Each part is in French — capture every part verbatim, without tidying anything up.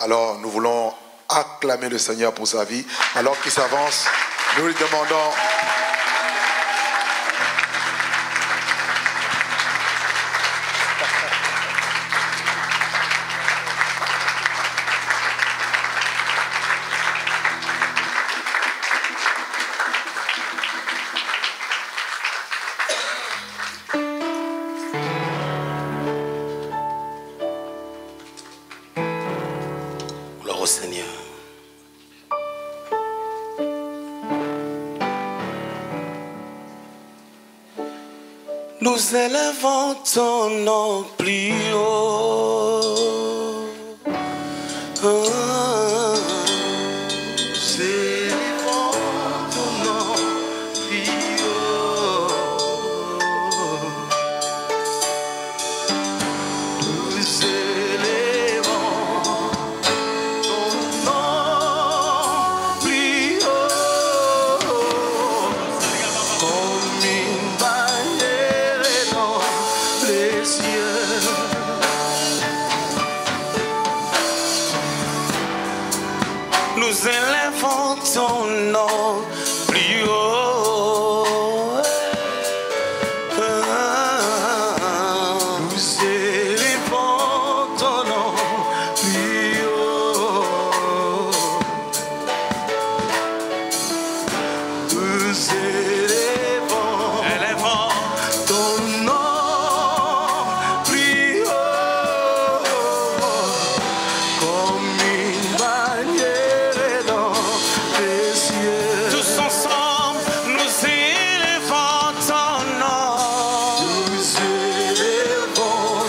Alors nous voulons acclamer le Seigneur pour sa vie. Alors qu'il s'avance, nous lui demandons... Gloire au Seigneur. Nous élevons ton nom plus haut. Oh, nous élevons ton nom plus haut. Nous élevons ton nom plus haut. Comme une bannière dans les cieux. Nous élevons ton nom plus haut. Nous élevons ton nom plus haut. Nous élevons, élevons ton nom plus haut. Comme une bannière dans les cieux. Tous ensemble, nous élevons ton nom. Nous élevons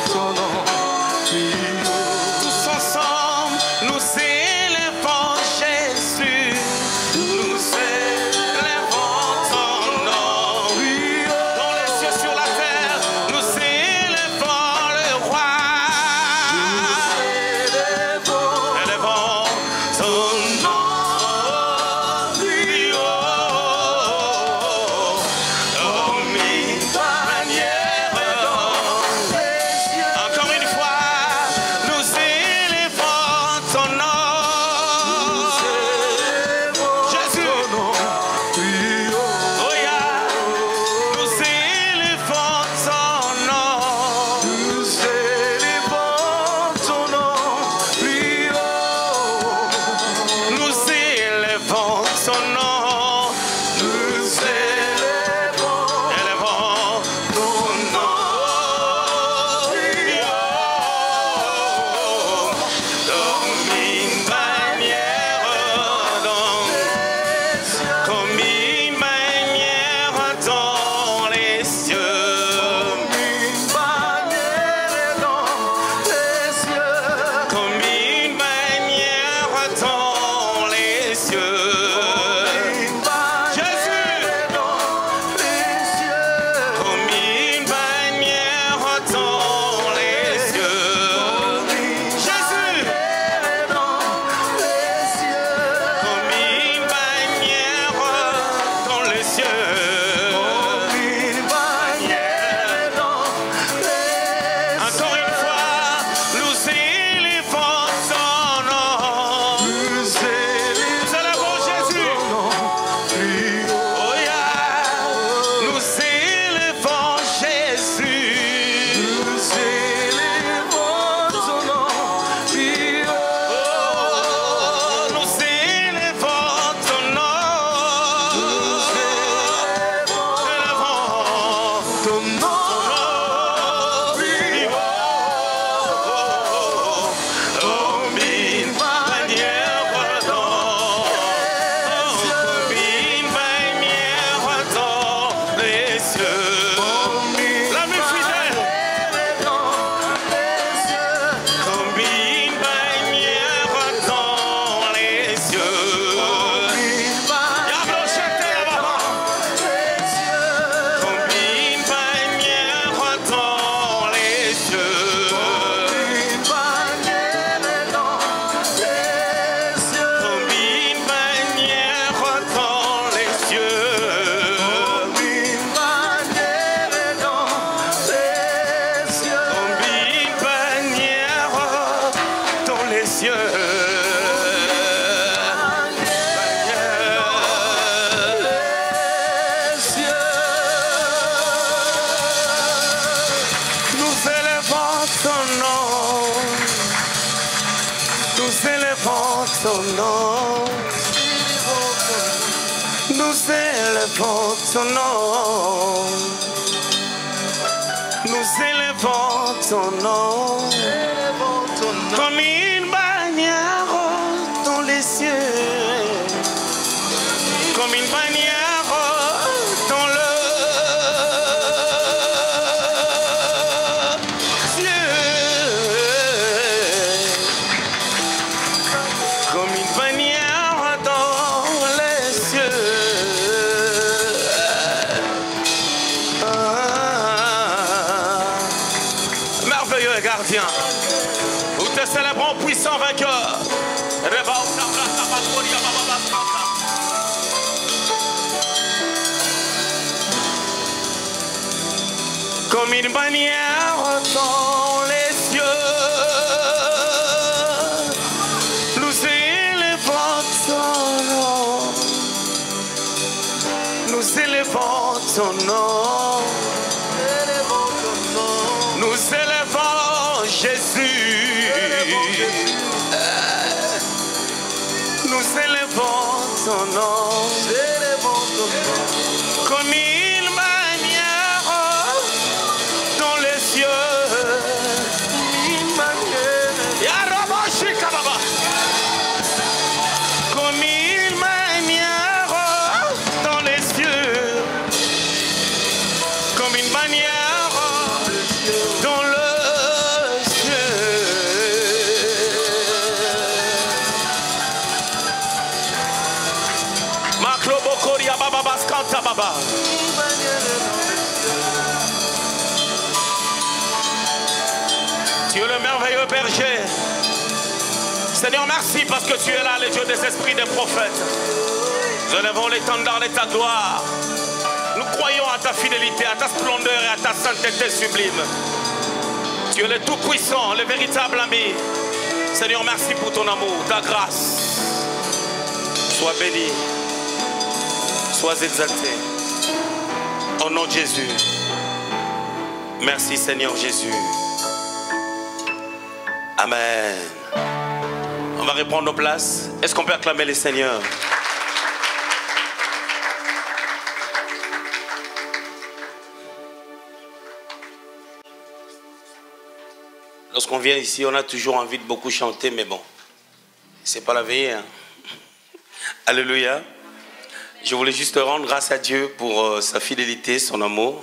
ton nom. Nous élevons ton nom. Nous élevons ton nom. Nous élevons ton nom. Comme une bannière dans les cieux. Comme une bannière dans le ciel. Comme une bannière dans les cieux. Ah, merveilleux gardien. Nous te célébrons puissant vainqueur. Comme une bannière dans les cieux, nous élevons ton nom. Nous élevons ton nom. Nous élevons Jésus. Nous élevons ton nom. Comme une bannière dans les cieux. Comme une bannière dans les cieux. Comme une bannière dans le ciel. Maklobokoria baba baskanta baba. Tu es le merveilleux berger. Seigneur, merci parce que tu es là, le Dieu des esprits des prophètes. Nous élevons l'étendard de ta gloire. Nous croyons à ta fidélité, à ta splendeur et à ta sainteté sublime. Tu es le tout-puissant, le véritable ami. Seigneur, merci pour ton amour, ta grâce. Sois béni, sois exalté. Au nom de Jésus. Merci Seigneur Jésus. Amen. On va reprendre nos places. Est-ce qu'on peut acclamer le Seigneur? Lorsqu'on vient ici, on a toujours envie de beaucoup chanter, mais bon, c'est pas la veillée. Hein? Alléluia. Je voulais juste rendre grâce à Dieu pour euh, sa fidélité, son amour.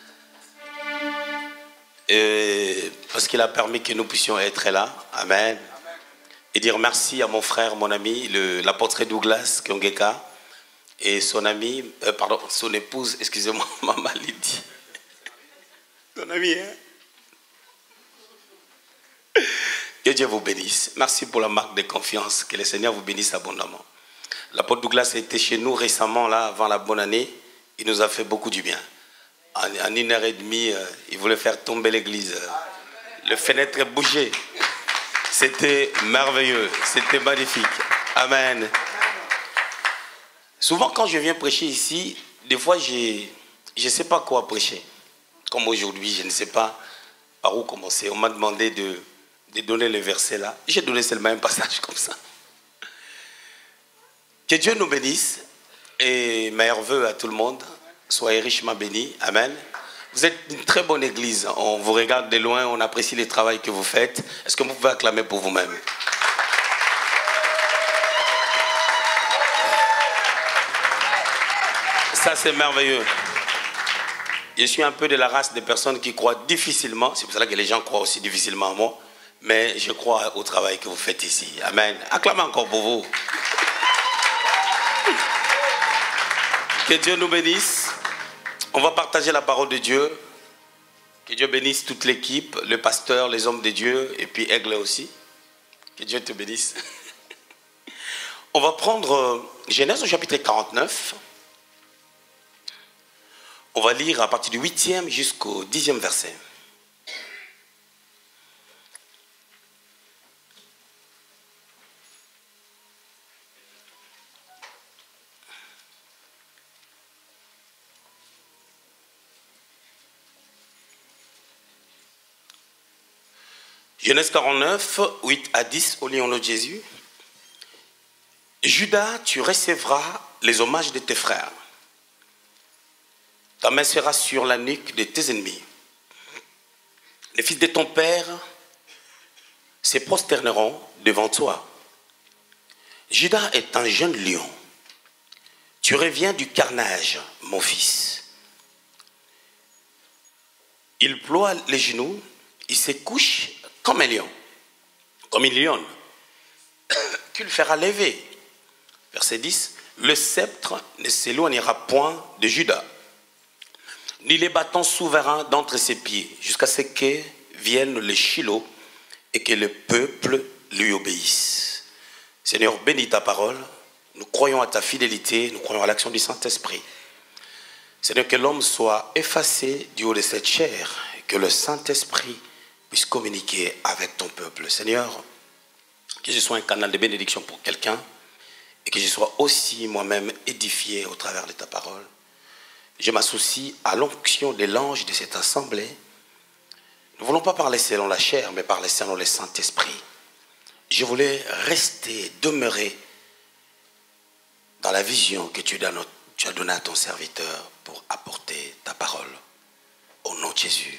Et parce qu'il a permis que nous puissions être là. Amen. Et dire merci à mon frère, mon ami, l'apôtre Douglas Kyongeka et son ami, euh, pardon, son épouse, excusez-moi, Maman Lydie. Ton ami, hein? Que Dieu vous bénisse. Merci pour la marque de confiance. Que le Seigneur vous bénisse abondamment. L'apôtre Douglas était chez nous récemment, là, avant la bonne année. Il nous a fait beaucoup du bien. En, en une heure et demie, euh, il voulait faire tomber l'église. Le fenêtre bougeait. C'était merveilleux. C'était magnifique. Amen. Souvent, quand je viens prêcher ici, des fois, je ne sais pas quoi prêcher. Comme aujourd'hui, je ne sais pas par où commencer. On m'a demandé de, de donner le verset là. J'ai donné seulement un passage comme ça. Que Dieu nous bénisse et meilleurs vœux à tout le monde. Soyez richement bénis. Amen. Vous êtes une très bonne église. On vous regarde de loin, on apprécie le travail que vous faites. Est-ce que vous pouvez acclamer pour vous-même? Ça, c'est merveilleux. Je suis un peu de la race des personnes qui croient difficilement. C'est pour cela que les gens croient aussi difficilement à moi. Mais je crois au travail que vous faites ici. Amen. Acclamez encore pour vous. Que Dieu nous bénisse. On va partager la parole de Dieu. Que Dieu bénisse toute l'équipe, le pasteur, les hommes de Dieu, et puis Aigle aussi. Que Dieu te bénisse. On va prendre Genèse au chapitre quarante-neuf. On va lire à partir du huitième jusqu'au dixième verset. Genèse quarante-neuf, huit à dix, au lion de Jésus. Judas, tu recevras les hommages de tes frères. Ta main sera sur la nuque de tes ennemis. Les fils de ton père se prosterneront devant toi. Judas est un jeune lion. Tu reviens du carnage, mon fils. Il ploie les genoux, il se couche comme un lion, comme une lionne. Tu le feras lever. Verset dix. Le sceptre ne s'éloignera point de Judas, ni les bâtons souverains d'entre ses pieds, jusqu'à ce que vienne le Shiloh et que le peuple lui obéisse. Seigneur, bénis ta parole. Nous croyons à ta fidélité, nous croyons à l'action du Saint-Esprit. Seigneur, que l'homme soit effacé du haut de cette chair et que le Saint-Esprit puisse communiquer avec ton peuple. Seigneur, que je sois un canal de bénédiction pour quelqu'un et que je sois aussi moi-même édifié au travers de ta parole. Je m'associe à l'onction de l'ange de cette assemblée. Nous ne voulons pas parler selon la chair, mais parler selon le Saint-Esprit. Je voulais rester, demeurer dans la vision que tu as donnée à ton serviteur pour apporter ta parole. Au nom de Jésus.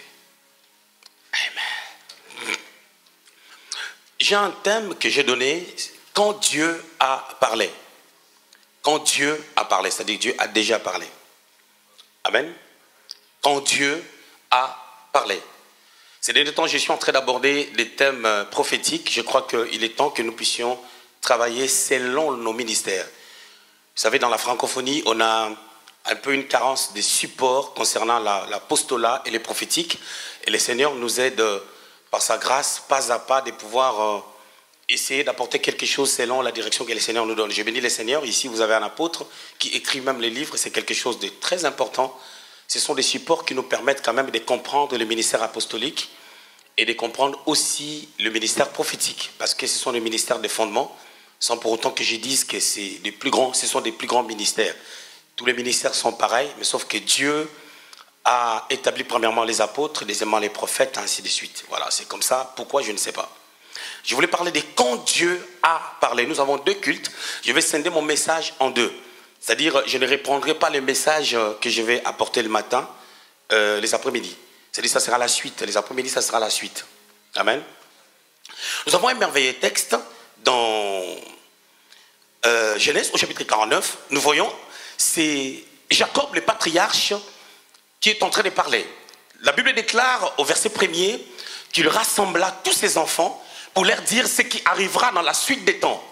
Amen. J'ai un thème que j'ai donné, quand Dieu a parlé. Quand Dieu a parlé, c'est-à-dire que Dieu a déjà parlé. Amen. Quand Dieu a parlé. Ces derniers temps, je suis en train d'aborder des thèmes prophétiques. Je crois qu'il est temps que nous puissions travailler selon nos ministères. Vous savez, dans la francophonie, on a un peu une carence de support concernant l'apostolat et les prophétiques. Et le Seigneur nous aide, par sa grâce, pas à pas, de pouvoir essayer d'apporter quelque chose selon la direction que le Seigneur nous donne. Je bénis le Seigneur. Ici, vous avez un apôtre qui écrit même les livres. C'est quelque chose de très important. Ce sont des supports qui nous permettent quand même de comprendre le ministère apostolique et de comprendre aussi le ministère prophétique. Parce que ce sont des ministères de fondement, sans pour autant que je dise que c'est des plus grands, ce sont des plus grands ministères. Tous les ministères sont pareils, mais sauf que Dieu a établi premièrement les apôtres, deuxièmement les prophètes, ainsi de suite. Voilà, c'est comme ça. Pourquoi, je ne sais pas. Je voulais parler de quand Dieu a parlé. Nous avons deux cultes. Je vais scinder mon message en deux. C'est-à-dire, je ne répondrai pas les messages que je vais apporter le matin, euh, les après-midi. C'est-à-dire, ça sera la suite. Les après-midi, ça sera la suite. Amen. Nous avons un merveilleux texte dans euh, Genèse, au chapitre quarante-neuf. Nous voyons, c'est Jacob, le patriarche, qui est en train de parler. La Bible déclare au verset premier qu'il rassembla tous ses enfants pour leur dire ce qui arrivera dans la suite des temps.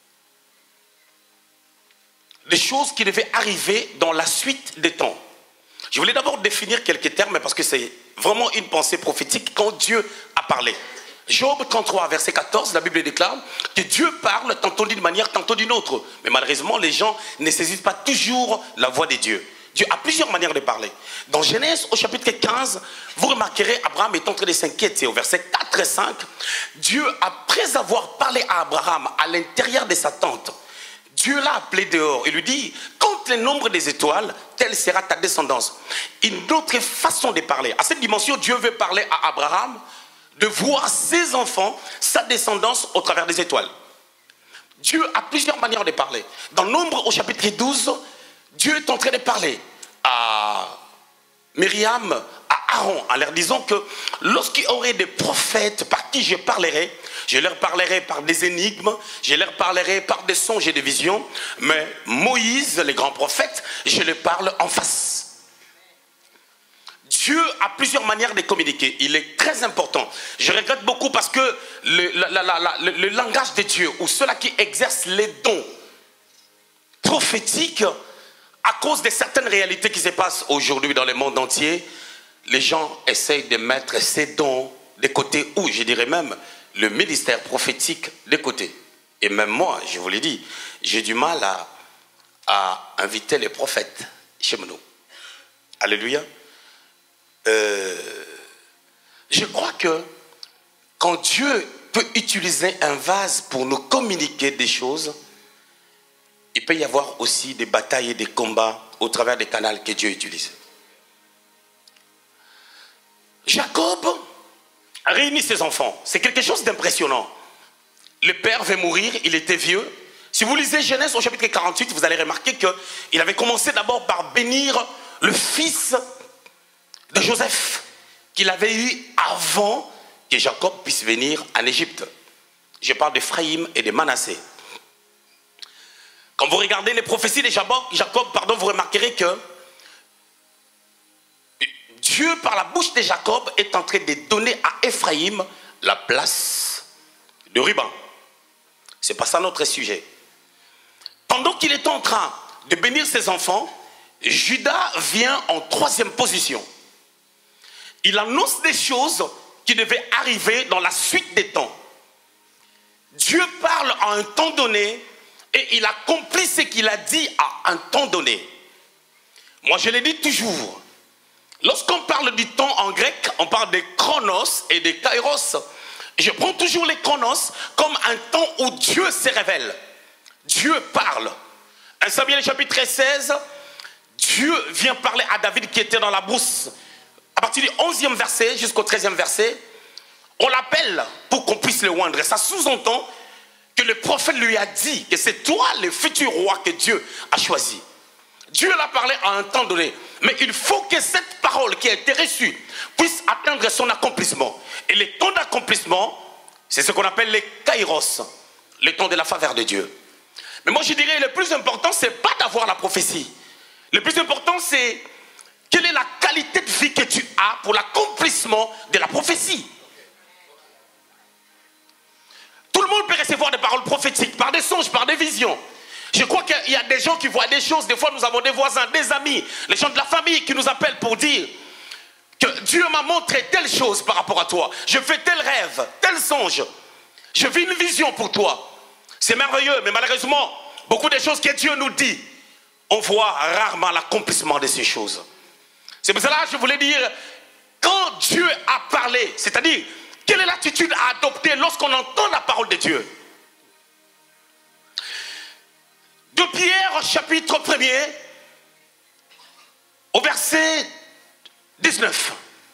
Des choses qui devaient arriver dans la suite des temps. Je voulais d'abord définir quelques termes parce que c'est vraiment une pensée prophétique quand Dieu a parlé. Job trente-trois, verset quatorze, la Bible déclare que Dieu parle tantôt d'une manière, tantôt d'une autre. Mais malheureusement, les gens ne saisissent pas toujours la voix de Dieu. Dieu a plusieurs manières de parler. Dans Genèse, au chapitre quinze, vous remarquerez, Abraham est en train de s'inquiéter. Au verset quatre et cinq, Dieu, après avoir parlé à Abraham à l'intérieur de sa tente, Dieu l'a appelé dehors et lui dit, compte le nombre des étoiles, telle sera ta descendance. Une autre façon de parler. À cette dimension, Dieu veut parler à Abraham de voir ses enfants, sa descendance au travers des étoiles. Dieu a plusieurs manières de parler. Dans Nombre, au chapitre douze, Dieu est en train de parler à Myriam, à Aaron, en leur disant que lorsqu'il y aurait des prophètes par qui je parlerai, je leur parlerai par des énigmes, je leur parlerai par des songes et des visions, mais Moïse, le grand prophète, je le parle en face. Dieu a plusieurs manières de communiquer. Il est très important. Je regrette beaucoup parce que le, la, la, la, le, le langage de Dieu, ou ceux-là qui exercent les dons prophétiques, à cause de certaines réalités qui se passent aujourd'hui dans le monde entier, les gens essayent de mettre ces dons de côté, ou je dirais même le ministère prophétique de côté. Et même moi, je vous l'ai dit, j'ai du mal à, à inviter les prophètes chez nous. Alléluia. Euh, je crois que quand Dieu peut utiliser un vase pour nous communiquer des choses, il peut y avoir aussi des batailles et des combats au travers des canaux que Dieu utilise. Jacob réunit ses enfants. C'est quelque chose d'impressionnant. Le père va mourir, il était vieux. Si vous lisez Genèse au chapitre quarante-huit, vous allez remarquer qu'il avait commencé d'abord par bénir le fils de Joseph, qu'il avait eu avant que Jacob puisse venir en Égypte. Je parle d'Ephraïm et de Manassé. Quand vous regardez les prophéties de Jacob, Jacob pardon, vous remarquerez que Dieu, par la bouche de Jacob, est en train de donner à Ephraïm la place de ruban. Ce n'est pas ça notre sujet. Pendant qu'il est en train de bénir ses enfants, Judas vient en troisième position. Il annonce des choses qui devaient arriver dans la suite des temps. Dieu parle à un temps donné et il accomplit ce qu'il a dit à un temps donné. Moi, je le dis toujours. Lorsqu'on parle du temps en grec, on parle de chronos et de kairos. Je prends toujours les chronos comme un temps où Dieu se révèle. Dieu parle. un Samuel chapitre seize, Dieu vient parler à David qui était dans la brousse. À partir du onzième verset jusqu'au treizième verset, on l'appelle pour qu'on puisse le oindre. Ça sous-entend que le prophète lui a dit que c'est toi le futur roi que Dieu a choisi. Dieu l'a parlé à un temps donné. Mais il faut que cette parole qui a été reçue puisse atteindre son accomplissement. Et le temps d'accomplissement, c'est ce qu'on appelle les kairos, le temps de la faveur de Dieu. Mais moi je dirais le plus important, c'est pas d'avoir la prophétie. Le plus important, c'est quelle est la qualité de vie que tu as pour l'accomplissement de la prophétie. Tout le monde peut recevoir des paroles prophétiques, par des songes, par des visions. Je crois qu'il y a des gens qui voient des choses. Des fois, nous avons des voisins, des amis, les gens de la famille qui nous appellent pour dire que Dieu m'a montré telle chose par rapport à toi. Je fais tel rêve, tel songe. Je vis une vision pour toi. C'est merveilleux, mais malheureusement, beaucoup de choses que Dieu nous dit, on voit rarement l'accomplissement de ces choses. C'est pour cela que je voulais dire, quand Dieu a parlé, c'est-à-dire, quelle est l'attitude à adopter lorsqu'on entend la parole de Dieu? De Pierre, chapitre premier, au verset dix-neuf.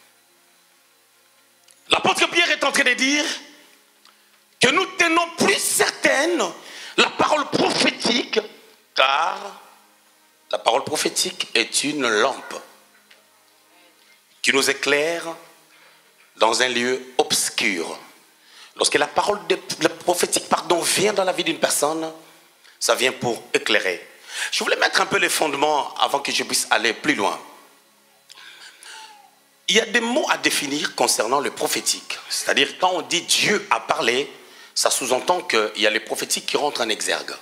L'apôtre Pierre est en train de dire que nous tenons plus certaine la parole prophétique, car la parole prophétique est une lampe qui nous éclaire dans un lieu obscur. Lorsque la parole de, la prophétique pardon, vient dans la vie d'une personne, ça vient pour éclairer. Je voulais mettre un peu les fondements avant que je puisse aller plus loin. Il y a des mots à définir concernant le prophétique. C'est-à-dire, quand on dit Dieu a parlé, ça sous-entend qu'il y a les prophétiques qui rentrent en exergue.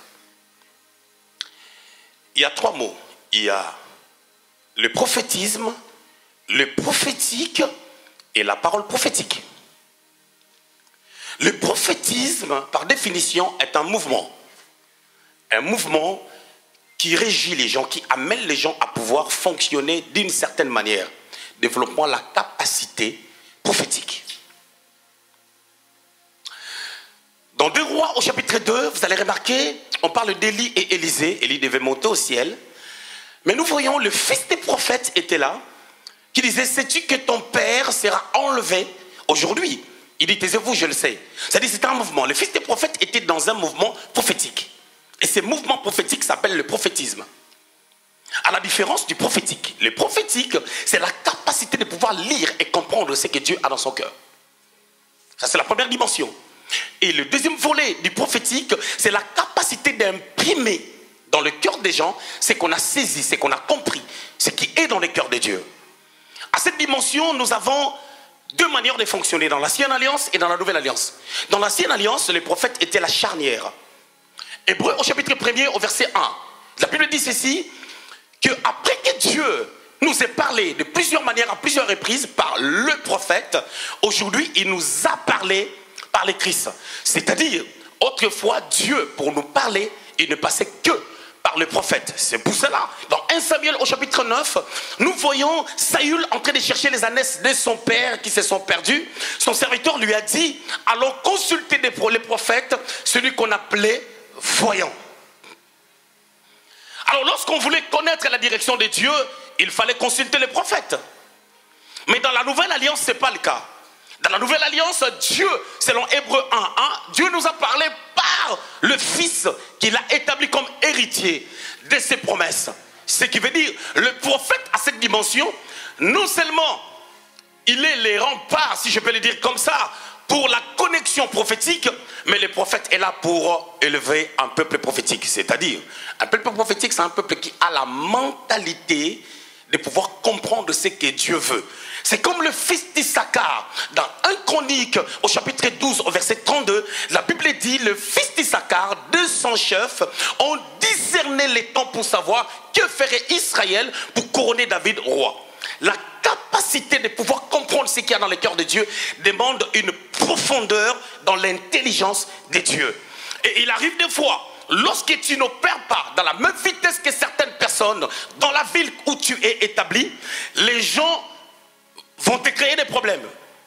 Il y a trois mots. Il y a le prophétisme, le prophétique et la parole prophétique. Le prophétisme, par définition, est un mouvement. Un mouvement qui régit les gens, qui amène les gens à pouvoir fonctionner d'une certaine manière, développant la capacité prophétique. Dans deux Rois, au chapitre deux, vous allez remarquer, on parle d'Élie et Élisée. Élie devait monter au ciel. Mais nous voyons, le fils des prophètes était là, qui disait, sais-tu que ton père sera enlevé aujourd'hui? Il dit, taisez-vous, je le sais. C'est-à-dire, c'était un mouvement. Le fils des prophètes était dans un mouvement prophétique. Et ce mouvement prophétique s'appelle le prophétisme. À la différence du prophétique. Le prophétique, c'est la capacité de pouvoir lire et comprendre ce que Dieu a dans son cœur. Ça, c'est la première dimension. Et le deuxième volet du prophétique, c'est la capacité d'imprimer dans le cœur des gens ce qu'on a saisi, ce qu'on a compris, ce qui est dans le cœur de Dieu. À cette dimension, nous avons deux manières de fonctionner, dans l'ancienne alliance et dans la nouvelle alliance. Dans l'ancienne alliance, les prophètes étaient la charnière. Hébreux au chapitre premier, au verset un. La Bible dit ceci, qu'après que Dieu nous ait parlé de plusieurs manières, à plusieurs reprises, par le prophète, aujourd'hui, il nous a parlé par les Christ. C'est-à-dire, autrefois, Dieu, pour nous parler, il ne passait que par le prophète. C'est pour cela, dans un Samuel au chapitre neuf, nous voyons Saül en train de chercher les ânesses de son père qui se sont perdus. Son serviteur lui a dit, allons consulter les prophètes, celui qu'on appelait voyant. Alors lorsqu'on voulait connaître la direction de Dieu, il fallait consulter les prophètes. Mais dans la nouvelle alliance, ce n'est pas le cas. Dans la Nouvelle Alliance, Dieu, selon Hébreux un un, Dieu nous a parlé par le Fils qu'il a établi comme héritier de ses promesses. Ce qui veut dire, le prophète à cette dimension, non seulement il est les remparts, si je peux le dire comme ça, pour la connexion prophétique, mais le prophète est là pour élever un peuple prophétique. C'est-à-dire, un peuple prophétique, c'est un peuple qui a la mentalité de pouvoir comprendre ce que Dieu veut. C'est comme le fils d'Issachar. Dans un Chronique, au chapitre douze, au verset trente-deux, la Bible dit, le fils d'Issachar, de son chef, ont discerné les temps pour savoir que ferait Israël pour couronner David roi. La capacité de pouvoir comprendre ce qu'il y a dans le cœur de Dieu demande une profondeur dans l'intelligence de Dieu. Et il arrive des fois, lorsque tu n'opères pas dans la même vitesse que certaines personnes dans la ville où tu es établi, les gens vont te créer des problèmes.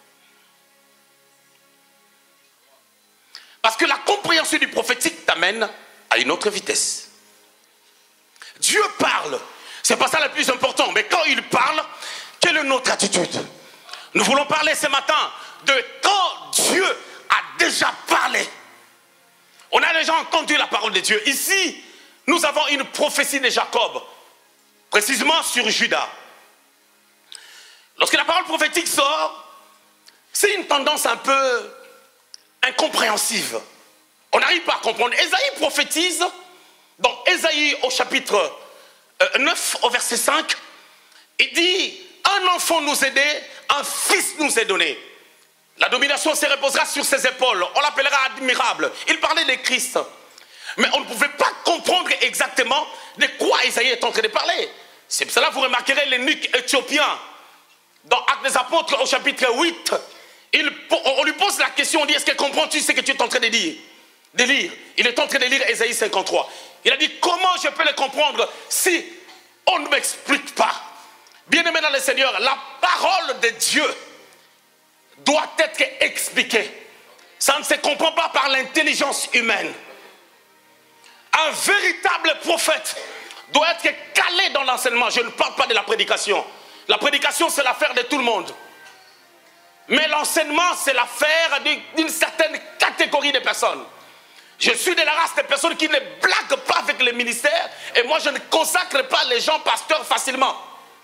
Parce que la compréhension du prophétique t'amène à une autre vitesse. Dieu parle. C'est pas ça le plus important. Mais quand il parle, quelle est notre attitude? Nous voulons parler ce matin de quand Dieu a déjà parlé. On a déjà entendu la parole de Dieu. Ici, nous avons une prophétie de Jacob, précisément sur Judas. Lorsque la parole prophétique sort, c'est une tendance un peu incompréhensive. On n'arrive pas à comprendre. Ésaïe prophétise, dans Ésaïe au chapitre neuf, au verset cinq, il dit, un enfant nous est né, un fils nous est donné. La domination se reposera sur ses épaules. On l'appellera admirable. Il parlait de Christ. Mais on ne pouvait pas comprendre exactement de quoi Ésaïe est en train de parler. C'est pour cela que vous remarquerez l'eunuque éthiopien. Dans Actes des Apôtres, au chapitre huit, il, on lui pose la question, on dit, est-ce que comprends-tu ce que tu es en train de dire, de lire? Il est en train de lire Ésaïe cinquante-trois. Il a dit, comment je peux le comprendre si on ne m'explique pas? Bien-aimé dans le Seigneur, la parole de Dieu doit être expliquée. Ça ne se comprend pas par l'intelligence humaine. Un véritable prophète doit être calé dans l'enseignement. Je ne parle pas de la prédication. La prédication, c'est l'affaire de tout le monde. Mais l'enseignement, c'est l'affaire d'une certaine catégorie de personnes. Je suis de la race des personnes qui ne blaguent pas avec le ministère. Et moi, je ne consacre pas les gens pasteurs facilement.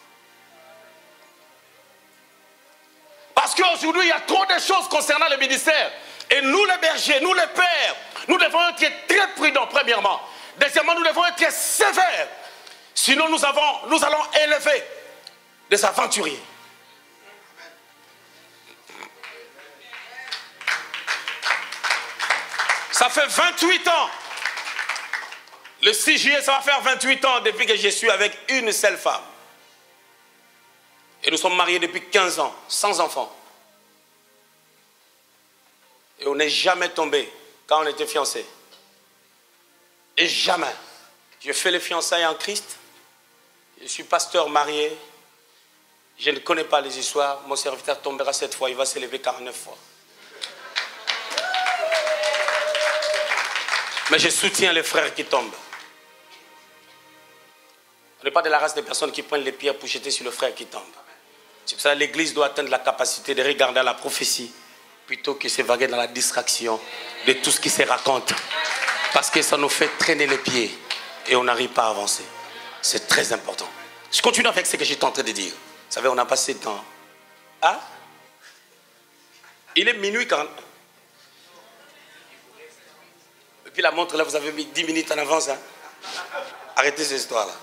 Parce qu'aujourd'hui, il y a trop de choses concernant le ministère. Et nous, les bergers, nous, les pères, nous devons être très prudents, premièrement. Deuxièmement, nous devons être sévères. Sinon, nous, avons, nous allons élever des aventuriers. Ça fait vingt-huit ans. Le six juillet, ça va faire vingt-huit ans depuis que je suis avec une seule femme. Et nous sommes mariés depuis quinze ans, sans enfants. Et on n'est jamais tombé quand on était fiancés. Et jamais. Je fais les fiançailles en Christ. Je suis pasteur marié. Je ne connais pas les histoires. Mon serviteur tombera sept fois, il va s'élever quarante-neuf fois. Mais je soutiens les frères qui tombent. On n'est pas de la race des personnes qui prennent les pierres pour jeter sur le frère qui tombe. C'est pour ça que l'Église doit atteindre la capacité de regarder la prophétie plutôt que se vaguer dans la distraction de tout ce qui se raconte. Parce que ça nous fait traîner les pieds et on n'arrive pas à avancer. C'est très important. Je continue avec ce que j'étais en train de dire. Vous savez, on a passé le temps. Ah? Il est minuit quarante. Et puis la montre là, vous avez mis dix minutes en avance. Hein? Arrêtez cette histoire-là.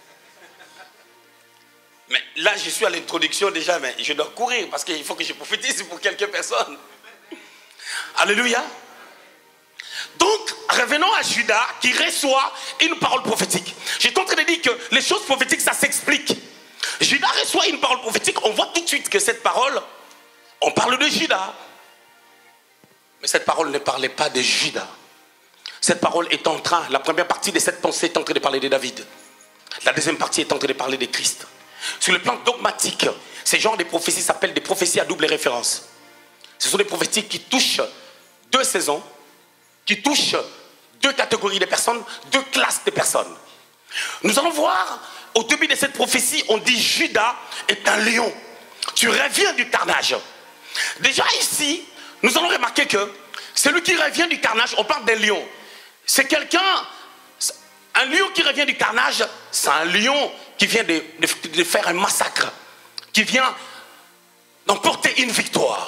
Mais là, je suis à l'introduction déjà, mais je dois courir parce qu'il faut que je prophétise pour quelques personnes. Alléluia. Donc, revenons à Judas qui reçoit une parole prophétique. J'étais en train de dire que les choses prophétiques, ça s'explique. Judas reçoit une parole prophétique, on voit tout de suite que cette parole, on parle de Judas. Mais cette parole ne parlait pas de Judas. Cette parole est en train, la première partie de cette pensée est en train de parler de David. La deuxième partie est en train de parler de Christ. Sur le plan dogmatique, ces genres de prophéties s'appellent des prophéties à double référence. Ce sont des prophéties qui touchent deux saisons, qui touchent deux catégories de personnes, deux classes de personnes. Nous allons voir, au début de cette prophétie, on dit Judas est un lion. Tu reviens du carnage. Déjà ici, nous allons remarquer que celui qui revient du carnage, on parle d'un lion. C'est quelqu'un, un lion qui revient du carnage, c'est un lion qui vient de, de, de faire un massacre, qui vient d'emporter une victoire.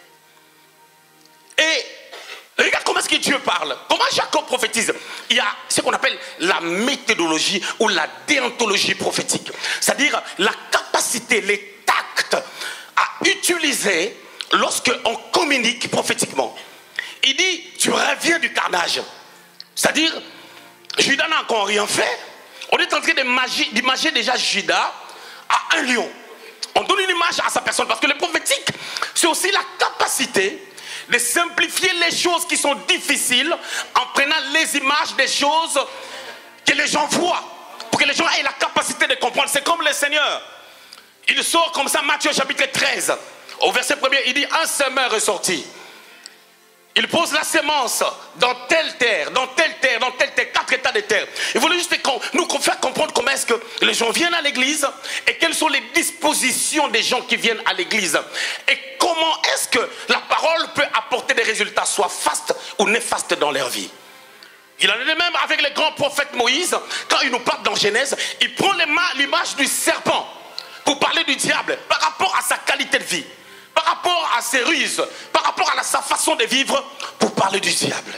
Et regarde comment est-ce que Dieu parle. Comment Jacob prophétise. Il y a ce qu'on appelle la méthodologie ou la déontologie prophétique. C'est-à-dire la capacité, les tacts à utiliser lorsque on communique prophétiquement. Il dit, tu reviens du carnage. C'est-à-dire, Judas n'a encore rien fait. On est en train d'imager déjà Judas à un lion. On donne une image à sa personne. Parce que le prophétique, c'est aussi la capacité de simplifier les choses qui sont difficiles en prenant les images des choses que les gens voient. Pour que les gens aient la capacité de comprendre. C'est comme le Seigneur. Il sort comme ça, Matthieu chapitre treize. Au verset premier, il dit, un semeur est sorti. Il pose la sémence dans telle terre, dans telle terre, dans telle terre, quatre états de terre. Il voulait juste nous faire comprendre comment est-ce que les gens viennent à l'église et quelles sont les dispositions des gens qui viennent à l'église. Et comment est-ce que la parole peut apporter des résultats, soit fastes ou néfastes dans leur vie. Il en est de même avec le grand prophète Moïse, quand il nous parle dans Genèse, il prend l'image du serpent pour parler du diable par rapport à sa qualité de vie. Par rapport à ses ruses, par rapport à sa façon de vivre, pour parler du diable.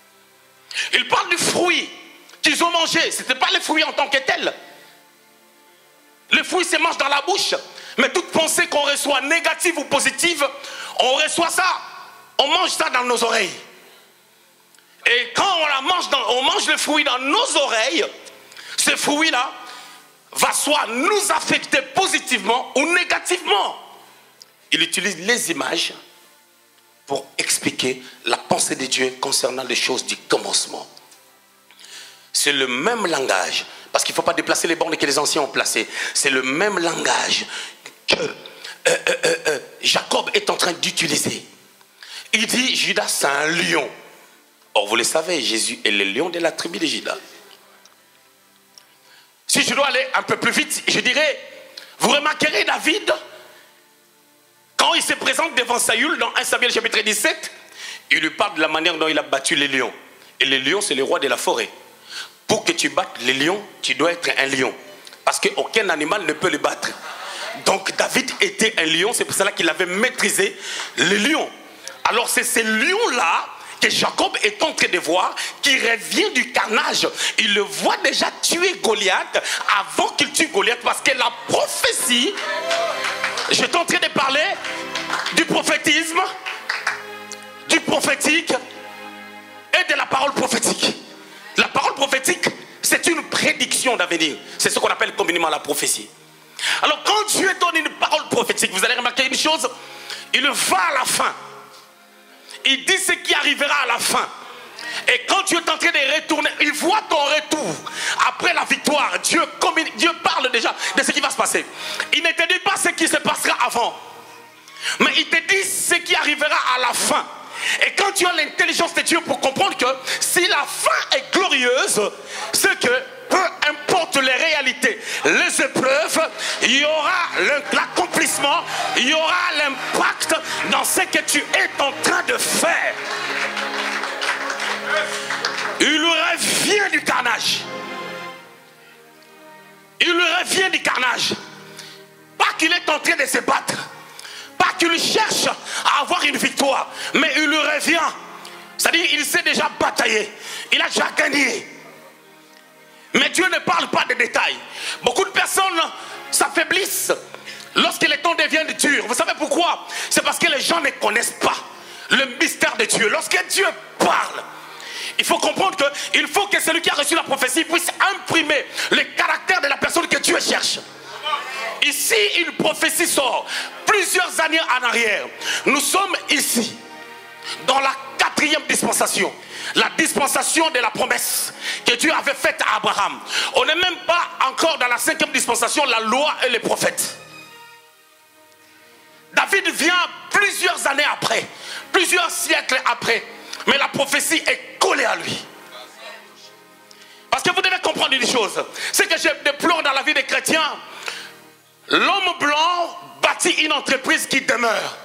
Il parle du fruit qu'ils ont mangé. Ce n'était pas le fruit en tant que tel. Le fruit se mange dans la bouche. Mais toute pensée qu'on reçoit, négative ou positive, on reçoit ça. On mange ça dans nos oreilles. Et quand on, la mange, dans, on mange le fruit dans nos oreilles, ce fruit-là va soit nous affecter positivement ou négativement. Il utilise les images pour expliquer la pensée de Dieu concernant les choses du commencement. C'est le même langage, parce qu'il ne faut pas déplacer les bornes que les anciens ont placées. C'est le même langage que euh, euh, euh, Jacob est en train d'utiliser. Il dit, Judas c'est un lion. Or vous le savez, Jésus est le lion de la tribu de Judas. Si je dois aller un peu plus vite, je dirais, vous remarquerez David, quand il se présente devant Saül dans un Samuel chapitre dix-sept, il lui parle de la manière dont il a battu les lions. Et les lions, c'est le roi de la forêt. Pour que tu battes les lions, tu dois être un lion. Parce qu'aucun animal ne peut le battre. Donc David était un lion, c'est pour cela qu'il avait maîtrisé les lions. Alors c'est ces lions-là que Jacob est en train de voir, qui revient du carnage. Il le voit déjà tuer Goliath avant qu'il tue Goliath, parce que la prophétie... J'étais en train de parler du prophétisme, du prophétique et de la parole prophétique. La parole prophétique, c'est une prédiction d'avenir. C'est ce qu'on appelle communément la prophétie. Alors quand Dieu donne une parole prophétique, vous allez remarquer une chose, il va à la fin. Il dit ce qui arrivera à la fin. Et quand Dieu est en train de retourner, il voit ton retour. Après la victoire, Dieu, Dieu parle déjà de ce qui va se passer. Il ne te dit pas ce qui se passera avant, mais il te dit ce qui arrivera à la fin. Et quand tu as l'intelligence de Dieu pour comprendre que si la fin est glorieuse, c'est que peu importe les réalités, les épreuves, il y aura l'accomplissement, il y aura l'impact dans ce que tu es en train de faire. Il revient du carnage. Il revient du carnage. Pas qu'il est en train de se battre. Pas qu'il cherche à avoir une victoire. Mais il revient. C'est-à-dire qu'il sait déjà batailler. Il a déjà gagné. Mais Dieu ne parle pas de détails. Beaucoup de personnes s'affaiblissent lorsque les temps deviennent durs. Vous savez pourquoi? C'est parce que les gens ne connaissent pas le mystère de Dieu. Lorsque Dieu parle, il faut comprendre qu'il faut que celui qui a reçu la prophétie puisse imprimer le caractère de la personne que Dieu cherche. Ici, une prophétie sort plusieurs années en arrière. Nous sommes ici, dans la quatrième dispensation. La dispensation de la promesse que Dieu avait faite à Abraham. On n'est même pas encore dans la cinquième dispensation, la loi et les prophètes. David vient plusieurs années après, plusieurs siècles après. Mais la prophétie est collée à lui. Parce que vous devez comprendre une chose. Ce que je déplore dans la vie des chrétiens, l'homme blanc bâtit une entreprise qui demeure,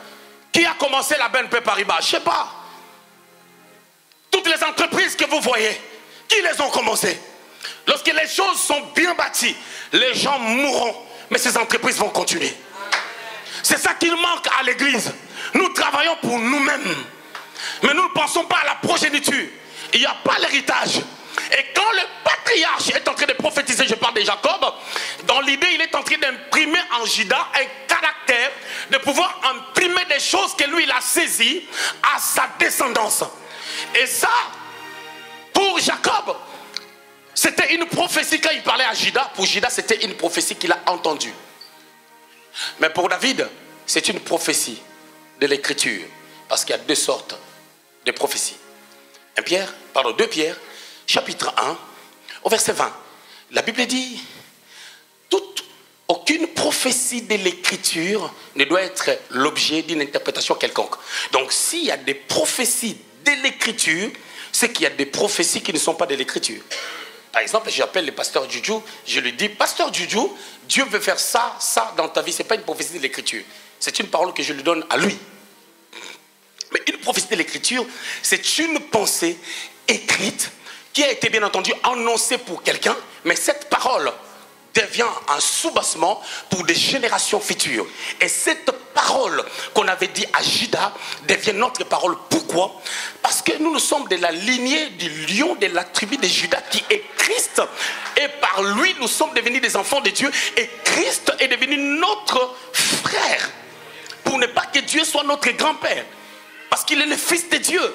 Qui a commencé la B N P Paribas? Je ne sais pas. Toutes les entreprises que vous voyez, qui les ont commencées? Lorsque les choses sont bien bâties, les gens mourront, mais ces entreprises vont continuer. C'est ça qu'il manque à l'église. Nous travaillons pour nous-mêmes, mais nous ne pensons pas à la progéniture. Il n'y a pas l'héritage. Et quand le patriarche est en train de prophétiser, je parle de Jacob, dans l'idée, il est en train d'imprimer en Judas un caractère, de pouvoir imprimer des choses que lui, il a saisies à sa descendance. Et ça, pour Jacob, c'était une prophétie quand il parlait à Judas. Pour Judas, c'était une prophétie qu'il a entendue. Mais pour David, c'est une prophétie de l'écriture. Parce qu'il y a deux sortes de prophéties. Un Pierre, pardon, deux Pierre, chapitre un, au verset vingt. La Bible dit, toute, aucune prophétie de l'écriture ne doit être l'objet d'une interprétation quelconque. Donc s'il y a des prophéties de l'écriture, c'est qu'il y a des prophéties qui ne sont pas de l'écriture. Par exemple, j'appelle le pasteur Juju, je lui dis, pasteur Juju, Dieu veut faire ça, ça dans ta vie. Ce n'est pas une prophétie de l'écriture. C'est une parole que je lui donne à lui. Mais une prophétie de l'écriture, c'est une pensée écrite qui a été bien entendu annoncée pour quelqu'un, mais cette parole devient un soubassement pour des générations futures. Et cette parole qu'on avait dit à Judas devient notre parole. Pourquoi? Parce que nous, nous sommes de la lignée du lion de la tribu de Judas qui est Christ. Et par lui, nous sommes devenus des enfants de Dieu. Et Christ est devenu notre frère. Pour ne pas que Dieu soit notre grand-père. Parce qu'il est le fils de Dieu.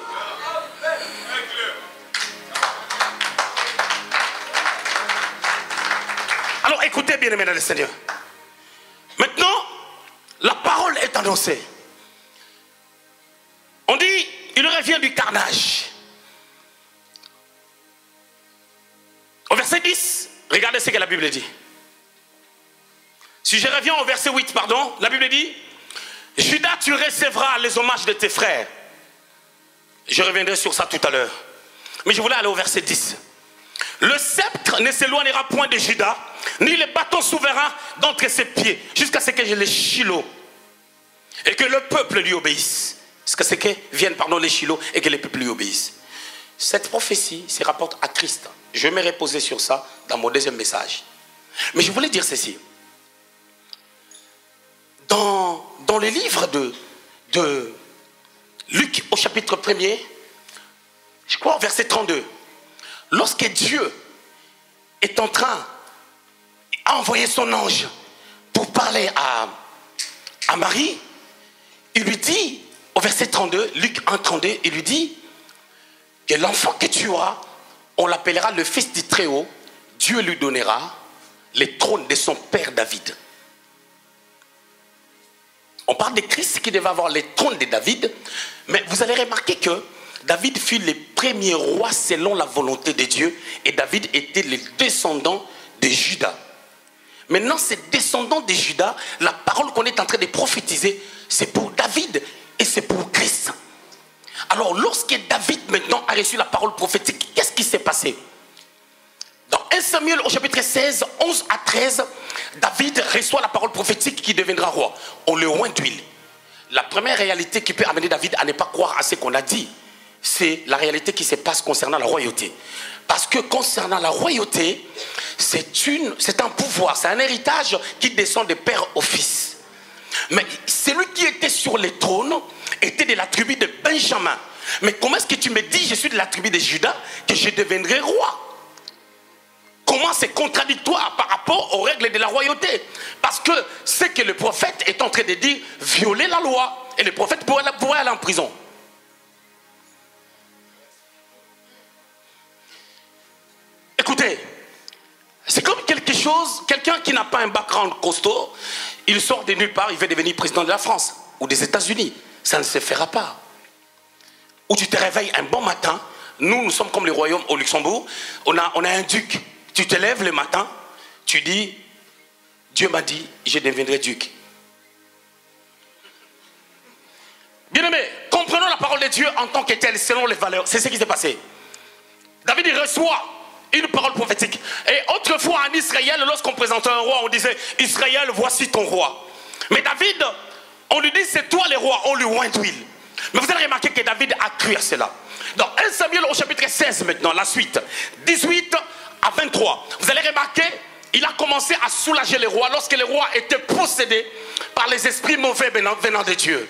Alors écoutez bien, mesdames et Seigneur. Maintenant, la parole est annoncée. On dit, il revient du carnage. Au verset dix, regardez ce que la Bible dit. Si je reviens au verset huit, pardon, la Bible dit, Judas, tu recevras les hommages de tes frères. Je reviendrai sur ça tout à l'heure. Mais je voulais aller au verset dix. Le sceptre ne s'éloignera point de Judas, ni le bâton souverain d'entre ses pieds, jusqu'à ce que je les Shiloh, et que le peuple lui obéisse. Jusqu'à ce que viennent, pardon, les Shiloh, et que le peuple lui obéisse. Cette prophétie se rapporte à Christ. Je vais me reposer sur ça dans mon deuxième message. Mais je voulais dire ceci. Dans, dans le livre de, de Luc, au chapitre premier, je crois au verset trente-deux, lorsque Dieu est en train d'envoyer son ange pour parler à, à Marie, il lui dit, au verset trente-deux, Luc un, trente-deux, il lui dit que l'enfant que tu auras, on l'appellera le fils du Très-Haut, Dieu lui donnera les trônes de son père David. On parle de Christ qui devait avoir les trônes de David, mais vous allez remarquer que David fut le premier roi selon la volonté de Dieu et David était le descendant de Judas. Maintenant, ces descendants de Judas, la parole qu'on est en train de prophétiser, c'est pour David et c'est pour Christ. Alors, lorsque David maintenant a reçu la parole prophétique, qu'est-ce qui s'est passé? Dans un Samuel au chapitre seize, onze à treize, David reçoit la parole prophétique qui deviendra roi. On le oint d'huile. La première réalité qui peut amener David à ne pas croire à ce qu'on a dit, c'est la réalité qui se passe concernant la royauté. Parce que concernant la royauté, c'est une, c'est un pouvoir, c'est un héritage qui descend de père au fils. Mais celui qui était sur le trône était de la tribu de Benjamin. Mais comment est-ce que tu me dis, je suis de la tribu de Judas, que je deviendrai roi? Comment c'est contradictoire par rapport aux règles de la royauté? Parce que ce que le prophète est en train de dire, violer la loi. Et le prophète pourrait, pourrait aller en prison. Écoutez, c'est comme quelque chose, quelqu'un qui n'a pas un background costaud, il sort de nulle part, il veut devenir président de la France ou des États-Unis. Ça ne se fera pas. Ou tu te réveilles un bon matin, nous, nous sommes comme les royaumes au Luxembourg, on a, on a un duc. Tu te lèves le matin, tu dis, Dieu m'a dit, je deviendrai duc. Bien-aimé, comprenons la parole de Dieu en tant que telle, selon les valeurs. C'est ce qui s'est passé. David, il reçoit une parole prophétique. Et autrefois en Israël, lorsqu'on présentait un roi, on disait, Israël, voici ton roi. Mais David On lui dit, c'est toi le roi, on lui oint d'huile. Mais vous allez remarquer que David a cru à cela. Dans un Samuel au chapitre seize maintenant, la suite, dix-huit à vingt-trois. Vous allez remarquer, il a commencé à soulager les rois lorsque les rois étaient possédés par les esprits mauvais venant, venant de Dieu.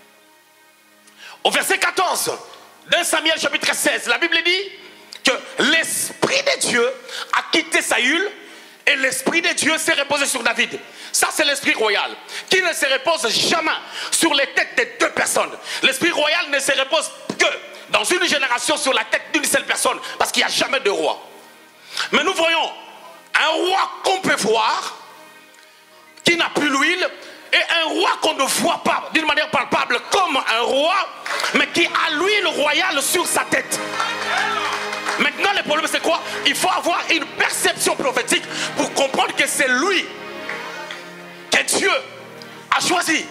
Au verset quatorze d'un Samuel chapitre seize, la Bible dit que l'esprit de Dieu a quitté Saül et l'esprit de Dieu s'est reposé sur David. Ça, c'est l'esprit royal qui ne se repose jamais sur les têtes de deux personnes. L'esprit royal ne se repose que dans une génération sur la tête d'une seule personne, parce qu'il n'y a jamais de roi. Mais nous voyons un roi qu'on peut voir, qui n'a plus l'huile, et un roi qu'on ne voit pas d'une manière palpable comme un roi, mais qui a l'huile royale sur sa tête. Maintenant, le problème c'est quoi? Il faut avoir une perception prophétique pour comprendre que c'est lui que Dieu a choisi.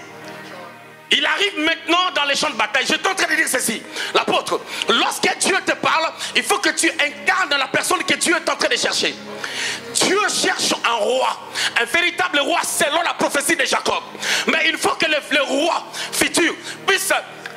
Il arrive maintenant dans les champs de bataille. Je suis en train de dire ceci. L'apôtre, lorsque Dieu te parle, il faut que tu incarnes la personne que Dieu est en train de chercher. Dieu cherche un roi, un véritable roi selon la prophétie de Jacob. Mais il faut que le, le roi futur puisse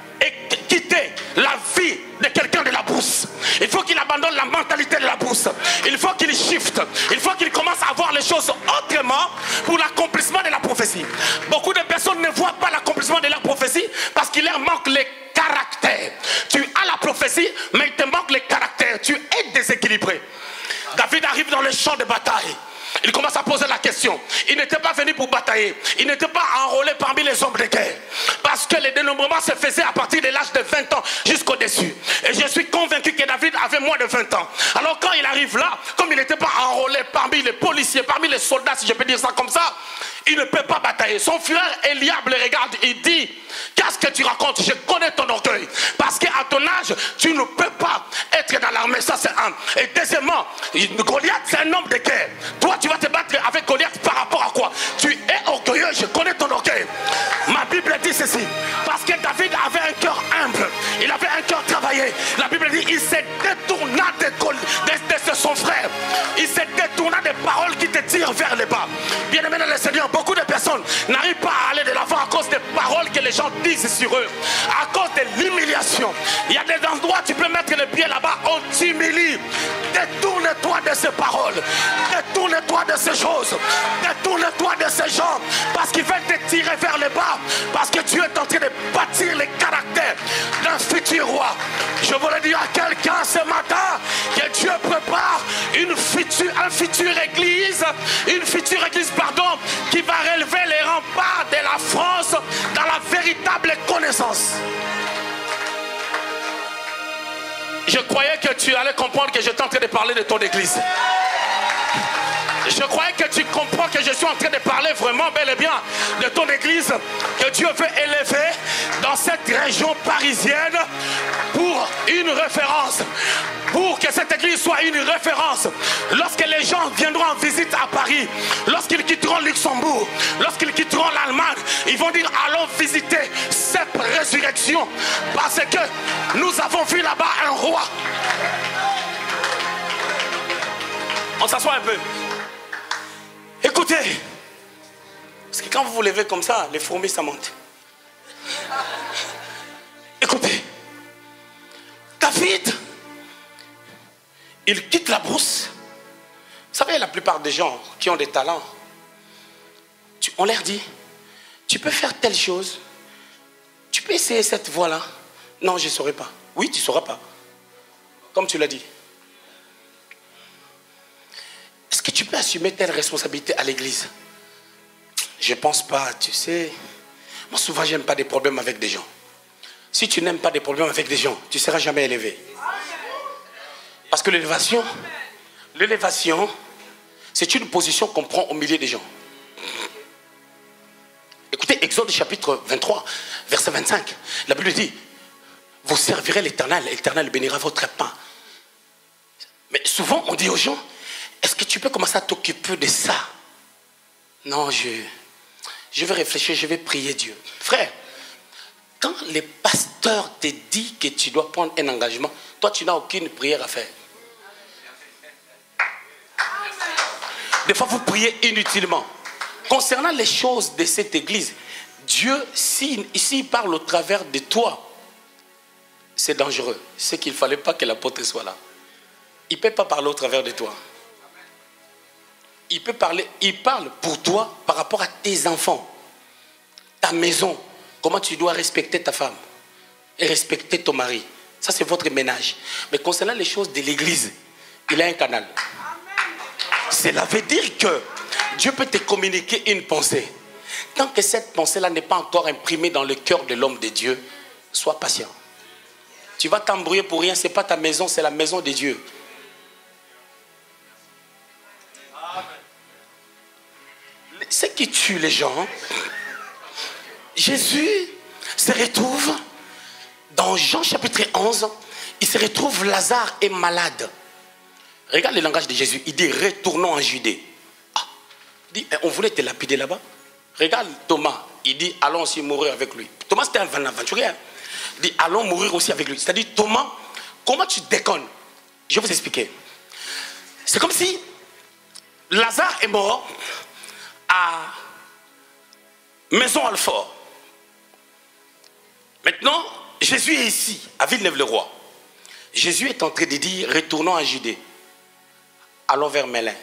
quitter la vie de quelqu'un de la brousse. Il faut qu'il abandonne la mentalité de la brousse. Il faut qu'il shift. Il faut qu'il commence à voir les choses autrement pour l'accomplissement de la prophétie. Beaucoup de personnes ne voient pas l'accomplissement de la prophétie parce qu'il leur manque les caractères. Tu as la prophétie, mais il te manque les caractères. Tu es déséquilibré. David arrive dans le champ de bataille. Il commence à poser la question. Il n'était pas venu pour batailler. Il n'était pas enrôlé parmi les hommes de guerre. Parce que le dénombrement se faisait à partir de l'âge de vingt ans jusqu'au-dessus. Et je suis convaincu que David avait moins de vingt ans. Alors quand il arrive là, comme il n'était pas enrôlé parmi les policiers, parmi les soldats, si je peux dire ça comme ça, il ne peut pas batailler. Son frère Eliab le regarde et dit, qu'est-ce que tu racontes? Je connais ton orgueil. Parce qu'à ton âge, tu ne peux pas être dans l'armée. Ça c'est un. Et deuxièmement, Goliath c'est un homme de guerre. Toi tu vas te battre avec Goliath par rapport à quoi? Tu es orgueilleux, je connais ton orgueil. Ma Bible dit ceci. Parce que David avait un cœur humble. Il avait un cœur travaillé. La Bible dit, il s'est détourna de, de, de, de son frère. Il s'est détourna des paroles qui te tirent vers le bas. Bien aimé dans le Seigneur, beaucoup de personnes n'arrivent pas à aller de l'avant à cause des paroles que les gens disent sur eux, à cause de l'humiliation. Il y a des endroits où tu peux mettre le pied là-bas, on t'humilie. Détourne-toi de ces paroles, détourne-toi de ces choses, détourne-toi de ces gens, parce qu'ils veulent te tirer vers le bas, parce que tu es en train de bâtir les caractères d'un futur roi. Je voulais dire à quelqu'un ce matin que Dieu prépare une future, une future église, une future église, pardon, qui va relever les remparts de la France dans la véritable connaissance. Je croyais que tu allais comprendre que j'étais en train de parler de ton église. Je croyais que tu comprends que je suis en train de parler vraiment bel et bien de ton église que Dieu veut élever dans cette région parisienne pour une référence. Pour que cette église soit une référence. Lorsque les gens viendront en visite à Paris, lorsqu'ils quitteront Luxembourg, lorsqu'ils quitteront l'Allemagne, ils vont dire allons visiter cette résurrection. Parce que nous avons vu là-bas un roi. On s'assoit un peu. Écoutez, parce que quand vous vous levez comme ça, les fourmis ça monte. Écoutez, David, il quitte la brousse. Vous savez, la plupart des gens qui ont des talents, tu, on leur dit, tu peux faire telle chose, tu peux essayer cette voie-là. Non, je ne saurais pas. Oui, tu ne sauras pas. Comme tu l'as dit. Est-ce que tu peux assumer telle responsabilité à l'église? Je ne pense pas, tu sais. Moi, souvent, je n'aime pas des problèmes avec des gens. Si tu n'aimes pas des problèmes avec des gens, tu ne seras jamais élevé. Parce que l'élévation, l'élévation, c'est une position qu'on prend au milieu des gens. Écoutez, Exode chapitre vingt-trois, verset vingt-cinq. La Bible dit, vous servirez l'Éternel, l'Éternel bénira votre pain. Mais souvent, on dit aux gens, est-ce que tu peux commencer à t'occuper de ça? Non, je, je vais réfléchir, je vais prier Dieu. Frère, quand les pasteurs te disent que tu dois prendre un engagement, toi, tu n'as aucune prière à faire. Des fois, vous priez inutilement. Concernant les choses de cette église, Dieu, s'il si, parle au travers de toi, c'est dangereux. C'est qu'il ne fallait pas que l'apôtre soit là. Il ne peut pas parler au travers de toi. Il peut parler, il parle pour toi par rapport à tes enfants, ta maison, comment tu dois respecter ta femme et respecter ton mari. Ça, c'est votre ménage. Mais concernant les choses de l'église, il a un canal. Cela veut dire que Dieu peut te communiquer une pensée. Tant que cette pensée-là n'est pas encore imprimée dans le cœur de l'homme de Dieu, sois patient. Tu vas t'embrouiller pour rien, ce n'est pas ta maison, c'est la maison de Dieu. Ce qui tue les gens, Jésus se retrouve dans Jean chapitre onze, il se retrouve, Lazare est malade. Regarde le langage de Jésus, il dit retournons en Judée. Ah, il dit, on voulait te lapider là-bas. Regarde Thomas, il dit allons aussi mourir avec lui. Thomas c'était un aventurier. Il dit allons mourir aussi avec lui. C'est-à-dire Thomas, comment tu déconnes? Je vais vous expliquer. C'est comme si Lazare est mort à Maison-Alfort. Maintenant, Jésus est ici, à Villeneuve-le-Roi. Jésus est en train de dire retournons en Judée. Allons vers Mélin.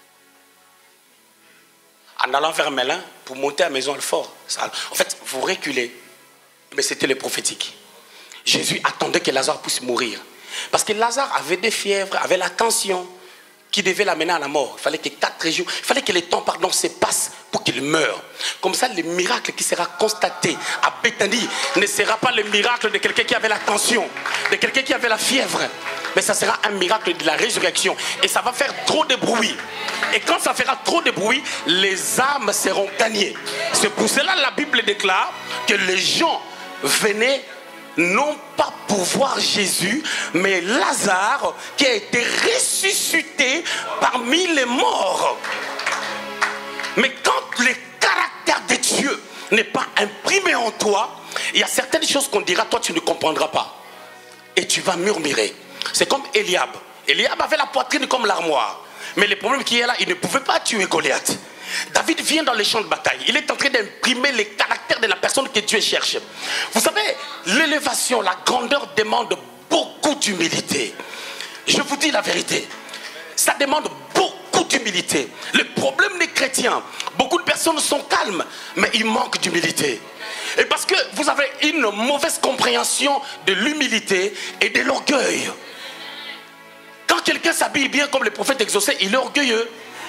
En allant vers Mélin, pour monter à Maison-Alfort. En fait, vous reculez. Mais c'était le prophétique. Jésus attendait que Lazare puisse mourir. Parce que Lazare avait des fièvres, avait la tension qui devait l'amener à la mort. Il fallait que quatre jours, il fallait que le temps pardon, se passe pour qu'il meure. Comme ça, le miracle qui sera constaté à Béthanie ne sera pas le miracle de quelqu'un qui avait la tension, de quelqu'un qui avait la fièvre. Mais ça sera un miracle de la résurrection. Et ça va faire trop de bruit. Et quand ça fera trop de bruit, les âmes seront gagnées. C'est pour cela que la Bible déclare que les gens venaient non pas pour voir Jésus, mais Lazare qui a été ressuscité parmi les morts. Mais quand le caractère de Dieu n'est pas imprimé en toi, il y a certaines choses qu'on dira, toi tu ne comprendras pas. Et tu vas murmurer. C'est comme Eliab. Eliab avait la poitrine comme l'armoire. Mais le problème qui est là, il ne pouvait pas tuer Goliath. David vient dans les champs de bataille. Il est en train d'imprimer les caractères de la personne que Dieu cherche. Vous savez, l'élévation, la grandeur demande beaucoup d'humilité. Je vous dis la vérité. Ça demande beaucoup d'humilité. Le problème des chrétiens, beaucoup de personnes sont calmes, mais ils manquent d'humilité. Et parce que vous avez une mauvaise compréhension de l'humilité et de l'orgueil. Quand quelqu'un s'habille bien comme le prophète exaucé, il est orgueilleux.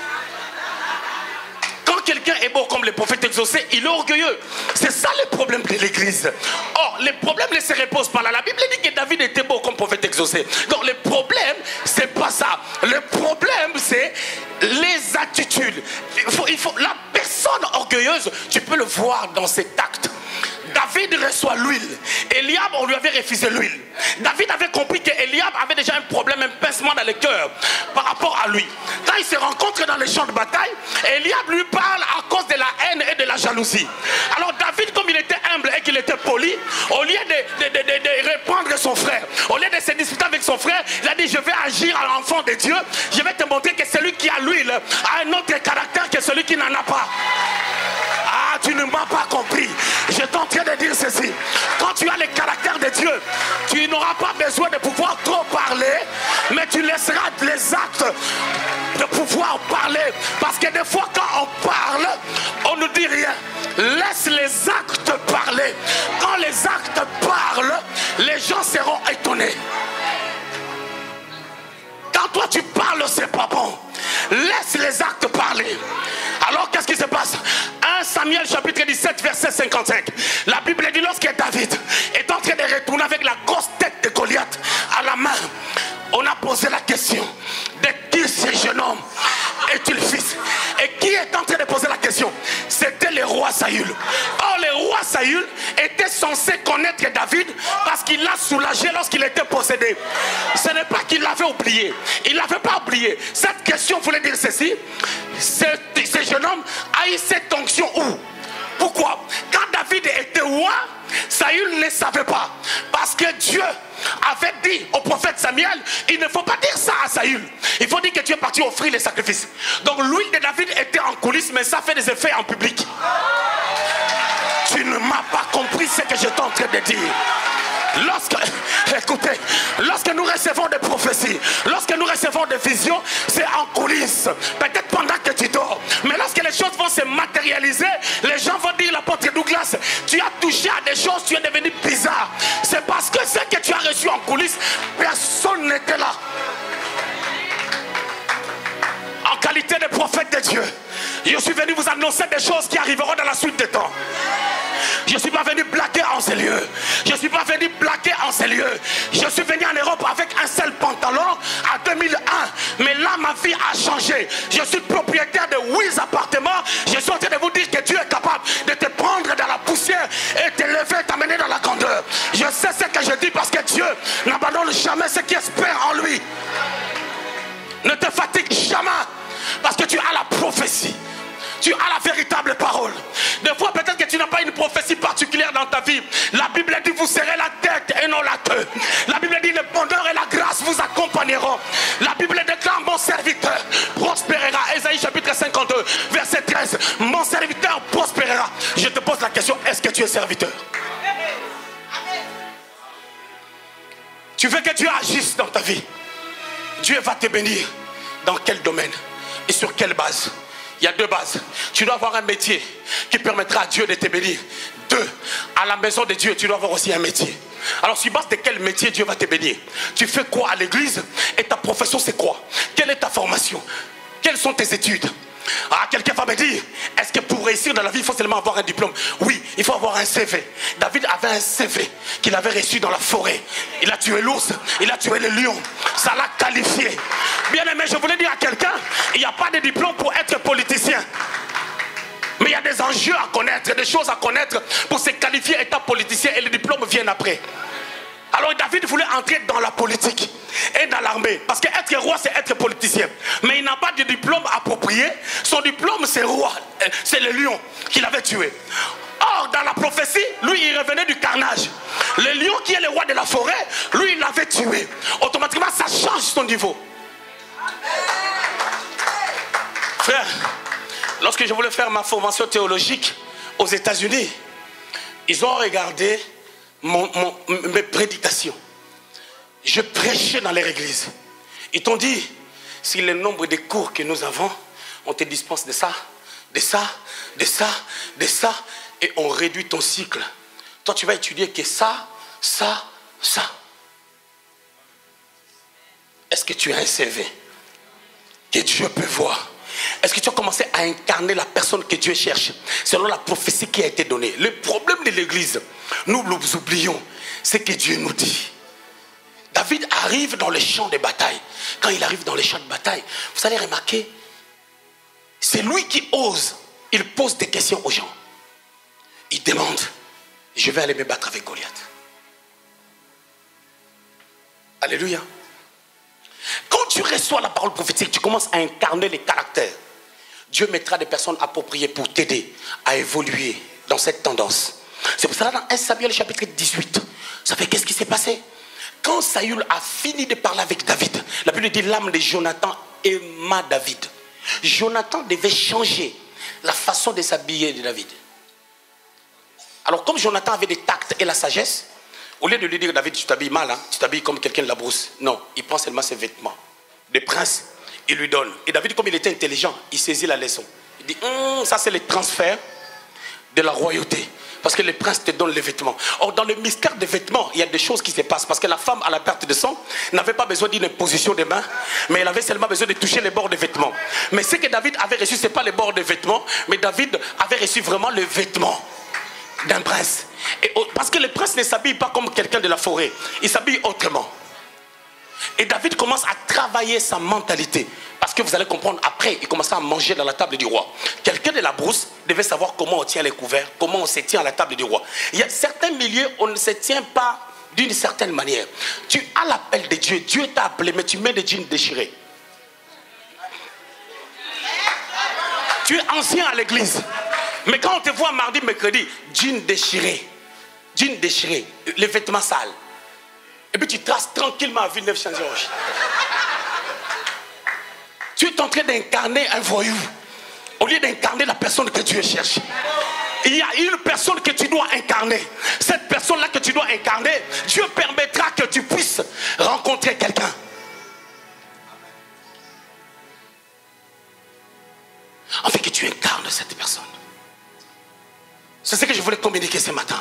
Quand quelqu'un est beau comme le prophète exaucé, il est orgueilleux. C'est ça le problème de l'église. Or, le problème ne se repose pas là. La Bible dit que David était beau comme prophète exaucé. Donc, le problème, c'est pas ça. Le problème, c'est les attitudes. Il faut, il faut, la personne orgueilleuse, tu peux le voir dans ses actes. David reçoit l'huile. Eliab, on lui avait refusé l'huile. David avait compris que Eliab avait déjà un problème, un pincement dans le cœur par rapport à lui. Quand il se rencontre dans les champs de bataille, Eliab lui parle à cause de la haine et de la jalousie. Alors David, comme il était humble et qu'il était poli, au lieu de, de, de, de, de reprendre son frère, au lieu de se disputer avec son frère, il a dit je vais agir à l'enfant de Dieu. Je vais te montrer que celui qui a l'huile a un autre caractère que celui qui n'en a pas. Ah, tu ne m'as pas compris. Je t'en train de dire ceci. Quand tu as le caractère de Dieu, tu n'auras pas besoin de pouvoir trop parler, mais tu laisseras les actes de pouvoir parler. Parce que des fois, quand on parle, on ne dit rien. Laisse les actes parler. Quand les actes parlent, les gens seront étonnés. Quand toi tu parles, c'est pas bon. Laisse les actes parler. Alors qu'est-ce qui se passe? un Samuel chapitre dix-sept verset cinquante-cinq. La Bible dit lorsque David est en train de retourner avec la grosse tête de Goliath à la main, on a posé la question de qui ce jeune homme est-il fils? Et qui est en train de poser la question? C'était le roi Saül. Or le roi Saül était censé connaître David parce qu'il l'a soulagé lorsqu'il était possédé. Ce n'est pas qu'il l'avait oublié. Il ne l'avait pas oublié. Cette question voulait dire ceci. Ce, ce jeune homme a eu cette onction où? Pourquoi? Quand David était roi, Saül ne savait pas. Parce que Dieu avait dit au prophète Samuel, il ne faut pas dire ça à Saül. Il faut dire que tu es parti offrir les sacrifices. Donc l'huile de David était en coulisses, mais ça fait des effets en public. Tu tu ne m'as pas compris ce que j'étais en train de dire. Lorsque, écoutez, lorsque nous recevons des prophéties, lorsque nous recevons des visions, c'est en coulisses. Peut-être pendant que tu dors. Mais lorsque les choses vont se matérialiser, les gens vont dire, l'apôtre Douglas, tu as touché à des choses, tu es devenu bizarre. C'est parce que ce que tu as reçu en coulisses, personne n'était là. En qualité de prophète de Dieu, je suis venu vous annoncer des choses qui arriveront dans la suite des temps. Je ne suis pas venu blaguer en ces lieux. Je ne suis pas venu blaguer en ces lieux. Je suis venu en Europe avec un seul pantalon en deux mille un. Mais là, ma vie a changé. Je suis propriétaire de huit appartements. Je suis en train de vous dire que Dieu est capable de te prendre dans la poussière et te lever, t'amener dans la grandeur. Je sais ce que je dis parce que Dieu n'abandonne jamais ceux qui espèrent en lui. Ne te fatigue jamais parce que tu as la prophétie. Tu as la véritable parole. Des fois, peut-être que tu n'as pas une prophétie particulière dans ta vie. La Bible dit, vous serez la tête et non la queue. La Bible dit, le bonheur et la grâce vous accompagneront. La Bible déclare, mon serviteur prospérera. Ésaïe chapitre cinquante-deux, verset treize. Mon serviteur prospérera. Je te pose la question, est-ce que tu es serviteur? Tu veux que Dieu agisse dans ta vie? Dieu va te bénir. Dans quel domaine? Et sur quelle base? Il y a deux bases. Tu dois avoir un métier qui permettra à Dieu de te bénir. Deux, à la maison de Dieu, tu dois avoir aussi un métier. Alors, sur base de quel métier Dieu va te bénir? Tu fais quoi à l'église? Et ta profession, c'est quoi? Quelle est ta formation? Quelles sont tes études? Ah, quelqu'un va me dire, est-ce que pour réussir dans la vie, il faut seulement avoir un diplôme? Oui, il faut avoir un C V. David avait un C V qu'il avait reçu dans la forêt. Il a tué l'ours, il a tué le lion. Ça l'a qualifié. Bien aimé, je voulais dire à quelqu'un, il n'y a pas de diplôme pour être politicien. Mais il y a des enjeux à connaître, des choses à connaître pour se qualifier étant politicien et les diplômes viennent après. Alors David voulait entrer dans la politique et dans l'armée. Parce qu'être roi, c'est être politicien. Mais il n'a pas de diplôme approprié. Son diplôme, c'est roi. C'est le lion qu'il avait tué. Or, dans la prophétie, lui, il revenait du carnage. Le lion qui est le roi de la forêt, lui, il l'avait tué. Automatiquement, ça change son niveau. Frère, lorsque je voulais faire ma formation théologique aux États-Unis, ils ont regardé Mon, mon, mes prédications. Je prêchais dans leur église. Ils t'ont dit, si le nombre de cours que nous avons, on te dispense de ça, de ça, de ça, de ça, et on réduit ton cycle. Toi, tu vas étudier que ça, ça, ça. Est-ce que tu as un C V que Dieu peut voir? Est-ce que tu as commencé à incarner la personne que Dieu cherche selon la prophétie qui a été donnée? Le problème de l'église, nous oublions, c'est que Dieu nous dit. David arrive dans le champ de bataille. Quand il arrive dans le champ de bataille, vous allez remarquer, c'est lui qui ose. Il pose des questions aux gens. Il demande, je vais aller me battre avec Goliath. Alléluia. Quand tu reçois la parole prophétique, tu commences à incarner les caractères. Dieu mettra des personnes appropriées pour t'aider à évoluer dans cette tendance. C'est pour cela dans un Samuel chapitre dix-huit, vous savez qu'est-ce qui s'est passé? Quand Saül a fini de parler avec David, la Bible dit l'âme de Jonathan aima David. Jonathan devait changer la façon de s'habiller de David. Alors comme Jonathan avait des tacts et la sagesse, au lieu de lui dire, David, tu t'habilles mal, hein? Tu t'habilles comme quelqu'un de la brousse. Non, il prend seulement ses vêtements de prince, il lui donne. Et David, comme il était intelligent, il saisit la leçon. Il dit, hm, ça c'est le transfert de la royauté. Parce que le prince te donne les vêtements. Or, dans le mystère des vêtements, il y a des choses qui se passent. Parce que la femme, à la perte de sang, n'avait pas besoin d'une imposition des mains, mais elle avait seulement besoin de toucher les bords des vêtements. Mais ce que David avait reçu, ce n'est pas les bords des vêtements, mais David avait reçu vraiment le vêtement d'un prince. Et parce que le prince ne s'habille pas comme quelqu'un de la forêt, il s'habille autrement. Et David commence à travailler sa mentalité. Parce que vous allez comprendre, après, il commençait à manger dans la table du roi. Quelqu'un de la brousse devait savoir comment on tient les couverts, comment on se tient à la table du roi. Il y a certains milieux, on ne se tient pas d'une certaine manière. Tu as l'appel de Dieu, Dieu t'a appelé, mais tu mets des jeans déchirés. Tu es ancien à l'église. Mais quand on te voit mardi, mercredi, jeans déchirés, jeans déchirés, les vêtements sales. Et puis tu traces tranquillement à Villeneuve-Saint-Georges. Tu es en train d'incarner un voyou au lieu d'incarner la personne que Dieu cherche. Il y a une personne que tu dois incarner. Cette personne-là que tu dois incarner, Dieu permettra que tu puisses rencontrer quelqu'un. Afin que tu incarnes cette personne. C'est ce que je voulais communiquer ce matin.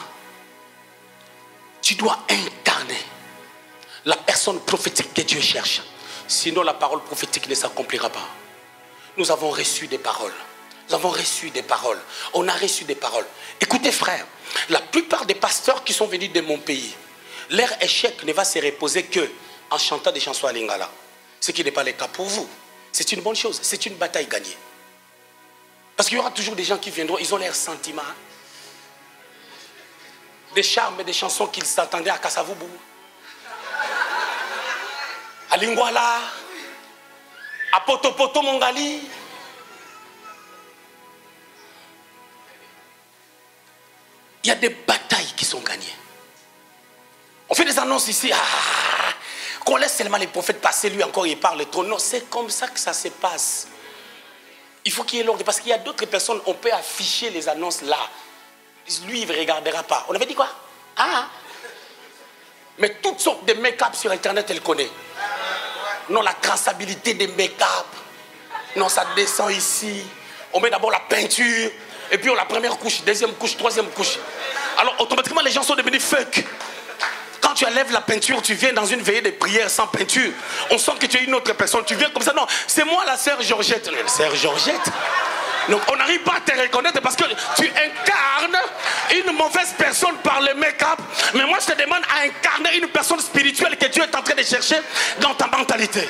Tu dois incarner la personne prophétique que Dieu cherche. Sinon la parole prophétique ne s'accomplira pas. Nous avons reçu des paroles. Nous avons reçu des paroles. On a reçu des paroles. Écoutez frère, la plupart des pasteurs qui sont venus de mon pays, leur échec ne va se reposer que en chantant des chansons à Lingala. Ce qui n'est pas le cas pour vous. C'est une bonne chose. C'est une bataille gagnée. Parce qu'il y aura toujours des gens qui viendront, ils ont leurs sentiments. Des charmes et des chansons qu'ils s'attendaient à Kassavubu. À Lingwala. À Potopoto Mongali. Il y a des batailles qui sont gagnées. On fait des annonces ici. Ah, qu'on laisse seulement les prophètes passer, lui encore il parle trop. Non, c'est comme ça que ça se passe. Il faut qu'il y ait l'ordre. Parce qu'il y a d'autres personnes, on peut afficher les annonces là. Lui, il ne regardera pas. On avait dit quoi? Ah. Mais toutes sortes de make-up sur Internet, elle connaît. Non, la traçabilité des make-up. Non, ça descend ici. On met d'abord la peinture. Et puis on la première couche, deuxième couche, troisième couche. Alors automatiquement les gens sont devenus fake. Quand tu enlèves la peinture, tu viens dans une veillée de prière sans peinture. On sent que tu es une autre personne. Tu viens comme ça. Non, c'est moi la sœur Georgette. La sœur Georgette. Donc on n'arrive pas à te reconnaître parce que tu incarnes une mauvaise personne par le make-up. Mais moi je te demande à incarner une personne spirituelle que Dieu est en train de chercher dans ta mentalité.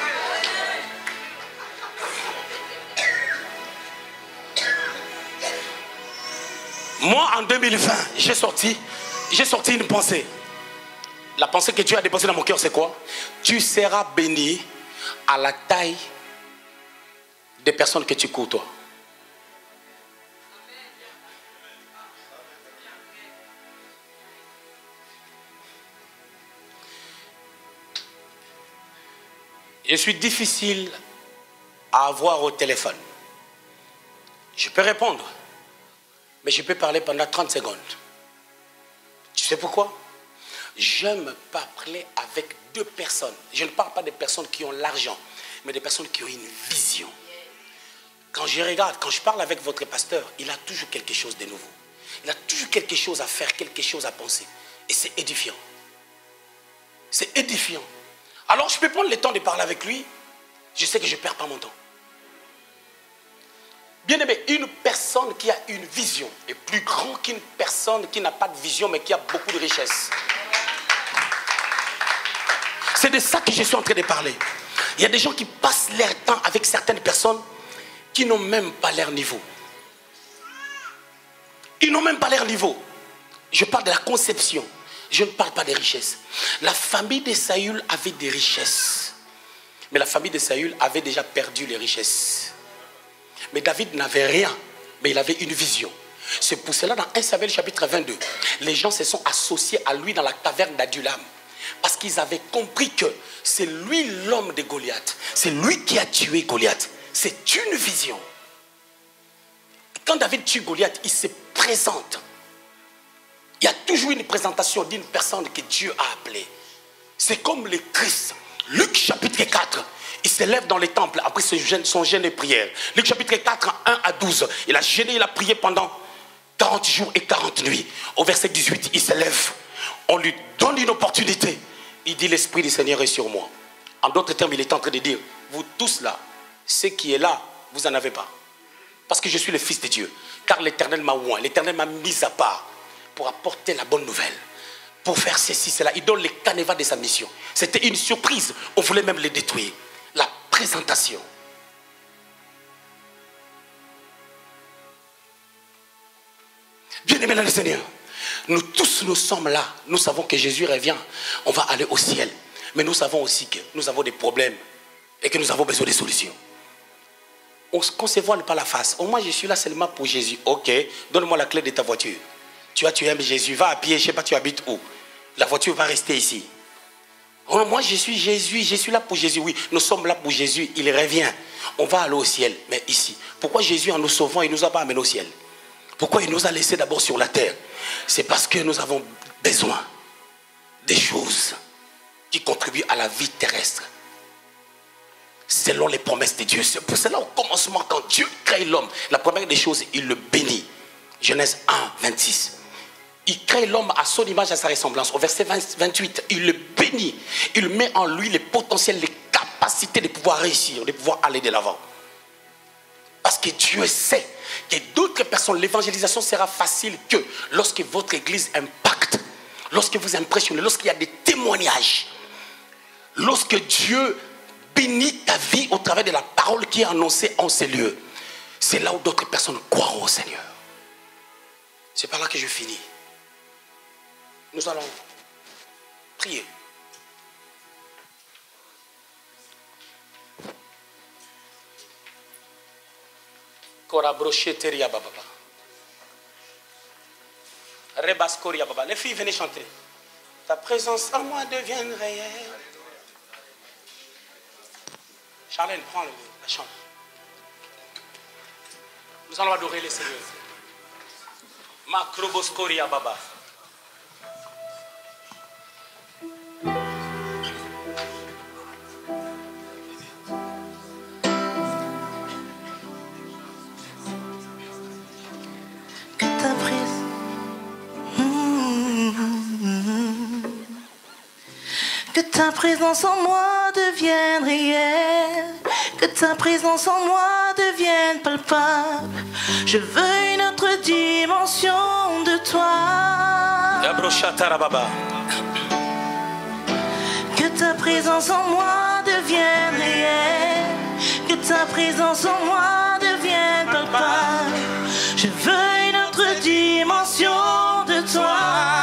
Moi, en deux mille vingt, j'ai sorti, j'ai sorti une pensée. La pensée que Dieu a déposée dans mon cœur, c'est quoi? Tu seras béni à la taille des personnes que tu côtoies. Je suis difficile à avoir au téléphone. Je peux répondre. Mais je peux parler pendant trente secondes. Tu sais pourquoi? J'aime parler avec deux personnes. Je ne parle pas des personnes qui ont l'argent, mais des personnes qui ont une vision. Quand je regarde, quand je parle avec votre pasteur, il a toujours quelque chose de nouveau. Il a toujours quelque chose à faire, quelque chose à penser. Et c'est édifiant. C'est édifiant. Alors je peux prendre le temps de parler avec lui. Je sais que je ne perds pas mon temps. Bien aimé, une personne qui a une vision est plus grande qu'une personne qui n'a pas de vision mais qui a beaucoup de richesse. C'est de ça que je suis en train de parler. Il y a des gens qui passent leur temps avec certaines personnes qui n'ont même pas leur niveau. Ils n'ont même pas leur niveau. Je parle de la conception. Je ne parle pas des richesses. La famille de Saül avait des richesses. Mais la famille de Saül avait déjà perdu les richesses. Mais David n'avait rien, mais il avait une vision. C'est pour cela dans un Samuel chapitre vingt-deux, les gens se sont associés à lui dans la caverne d'Adulam. Parce qu'ils avaient compris que c'est lui l'homme de Goliath. C'est lui qui a tué Goliath. C'est une vision. Quand David tue Goliath, il se présente. Il y a toujours une présentation d'une personne que Dieu a appelée. C'est comme le Christ. Luc chapitre quatre. Il se lève dans les temples après son jeûne et prière. Luc chapitre quatre, un à douze. Il a jeûné, il a prié pendant quarante jours et quarante nuits. Au verset dix-huit, il se lève. On lui donne une opportunité. Il dit, l'Esprit du Seigneur est sur moi. En d'autres termes, il est en train de dire, vous tous là, ce qui est là, vous n'en avez pas. Parce que je suis le Fils de Dieu. Car l'Éternel m'a oint, l'Éternel m'a mis à part pour apporter la bonne nouvelle. Pour faire ceci, cela. Il donne les canevas de sa mission. C'était une surprise. On voulait même les détruire. La présentation. Bien-aimés dans le Seigneur, nous tous nous sommes là. Nous savons que Jésus revient. On va aller au ciel. Mais nous savons aussi que nous avons des problèmes et que nous avons besoin de solutions. On ne se voile pas la face. Oh, moi, je suis là seulement pour Jésus. Ok, donne-moi la clé de ta voiture. Tu vois, tu aimes Jésus. Va à pied, je ne sais pas, tu habites où. La voiture va rester ici. Oh, moi, je suis Jésus. Je suis là pour Jésus. Oui, nous sommes là pour Jésus. Il revient. On va aller au ciel. Mais ici, pourquoi Jésus, en nous sauvant, il ne nous a pas amenés au ciel? Pourquoi il nous a laissés d'abord sur la terre? C'est parce que nous avons besoin des choses qui contribuent à la vie terrestre, selon les promesses de Dieu. C'est pour cela, au commencement, quand Dieu crée l'homme, la première des choses, il le bénit. Genèse un, vingt-six. Il crée l'homme à son image, à sa ressemblance. Au verset vingt-huit, il le bénit. Il met en lui les potentiels, les capacités de pouvoir réussir, de pouvoir aller de l'avant. Parce que Dieu sait que d'autres personnes, l'évangélisation sera facile que lorsque votre église impacte, lorsque vous impressionnez, lorsqu'il y a des témoignages, lorsque Dieu bénit ta vie au travers de la parole qui est annoncée en ces lieux. C'est là où d'autres personnes croiront au Seigneur. C'est par là que je finis. Nous allons prier. Les filles, venez chanter. Ta présence en moi devient réelle. Charlène, prends la chambre. Nous allons adorer le Seigneur. Makroboskoria Baba. Que ta présence, que ta présence en moi devienne réelle, que ta présence en moi devienne palpable. Je veux une autre dimension de toi. Que ta présence en moi devienne réelle, que ta présence en moi devienne palpable. Je veux une autre dimension de toi.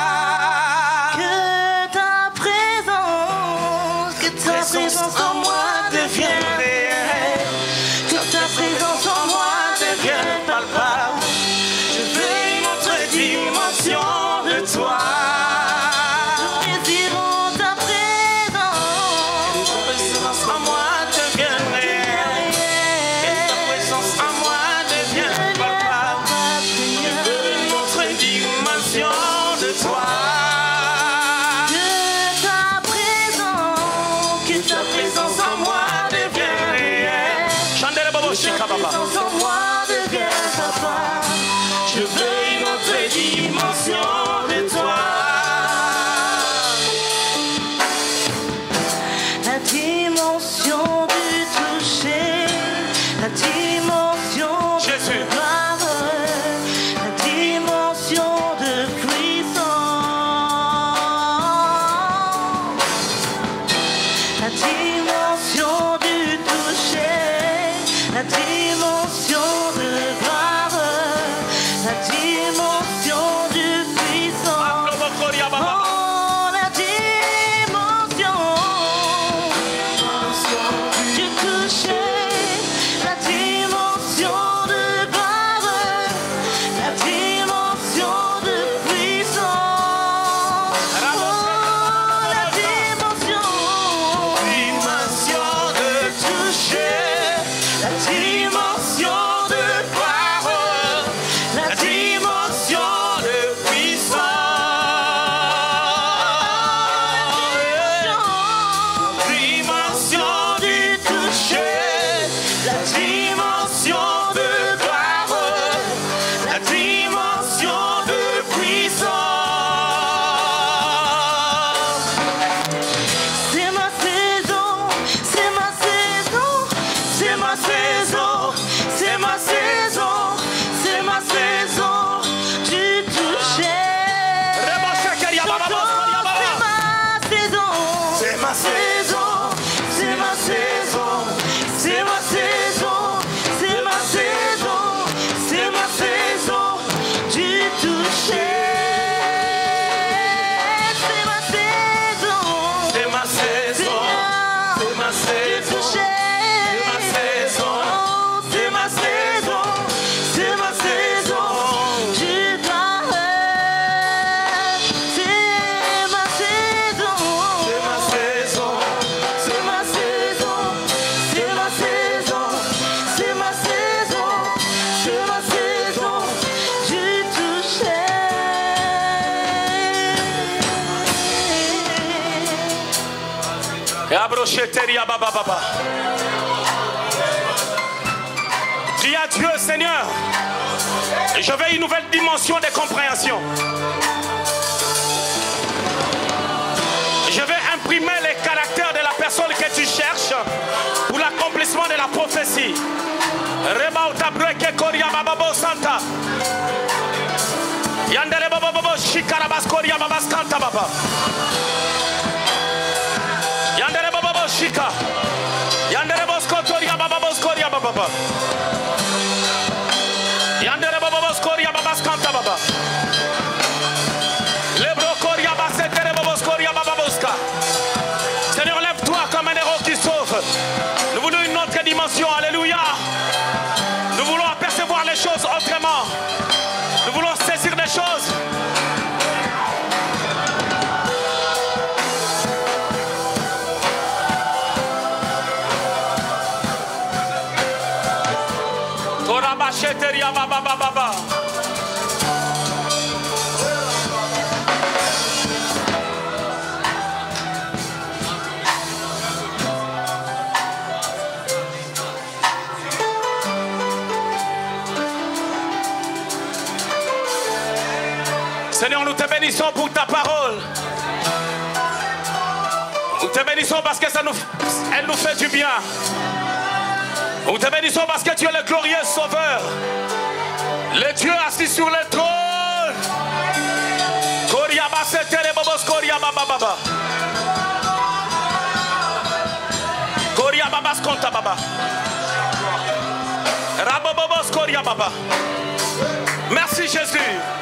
Que ta présence, que ta présence en moi devienne réelle, que ta présence en moi devienne palpable. Je veux une autre dimension de toi. Nous désirons ta présence, que ta présence en moi devienne réelle, que ta présence en moi devienne palpable. Je veux une autre dimension de toi. Que ta présence, que ta présence en moi devienne réelle, que ta présence en moi devienne palpable. Je veux une autre dimension de toi. La dimension du toucher, la dimension Jésus. de gloire, la dimension de puissance, la dimension du toucher, la dimension de gloire, la dimension de puissance. Oh, la dimension du toucher, la dimension de gloire, la dimension de puissance. Oh, la dimension, dimension de toucher, la dimension de gloire, la dimension de puissance. Dimension du toucher, la dimension de gloire, la dimension de puissance. C'est ma saison, c'est ma saison, c'est ma saison, c'est ma saison, c'est ma saison du toucher. C'est ma saison, c'est ma saison, c'est ma saison, c'est ma saison, c'est ma saison du toucher. C'est ma saison, c'est ma saison, c'est ma saison, c'est ma saison, c'est ma saison, c'est ma saison du gloire. C'est ma saison, c'est ma saison, c'est ma saison, c'est ma saison, c'est ma saison, c'est ma saison du Dis à Dieu, Seigneur, je veux une nouvelle dimension de compréhension. Je vais imprimer les caractères de la personne que tu cherches pour l'accomplissement de la prophétie. Reba utabreke koria bababo santa. Yandere bababo shikarabas koria babas kanta baba. Yandere bababo shika. Yandere bosko koria bababo koria baba. Yandere bababo koria babas kanta baba. Lebro koria basetere babos koria bababoska. Seigneur, lève-toi comme un héros qui sauve. Nous voulons une autre dimension. Alléluia. Nous voulons apercevoir les choses autrement. Nous voulons saisir des choses. Torabacheteria baba baba baba. Seigneur, nous te bénissons pour ta parole. Nous te bénissons parce que ça nous, elle nous fait du bien. Nous te bénissons parce que tu es le glorieux sauveur. Le Dieu assis sur le trône. Koriaba setere bobos koriaba baba. Koriaba bas konta baba. Rabobobos koriaba baba. Merci Jésus.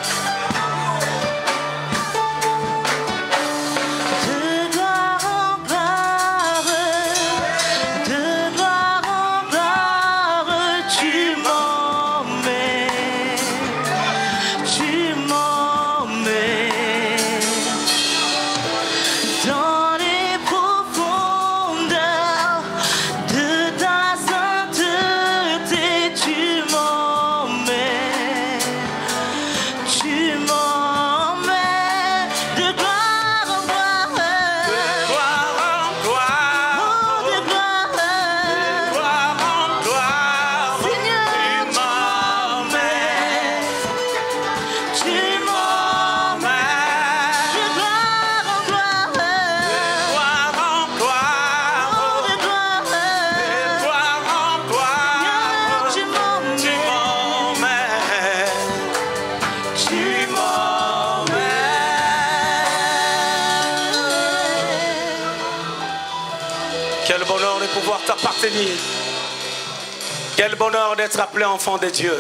Quel bonheur de pouvoir t'appartenir. Quel bonheur d'être appelé enfant de Dieu.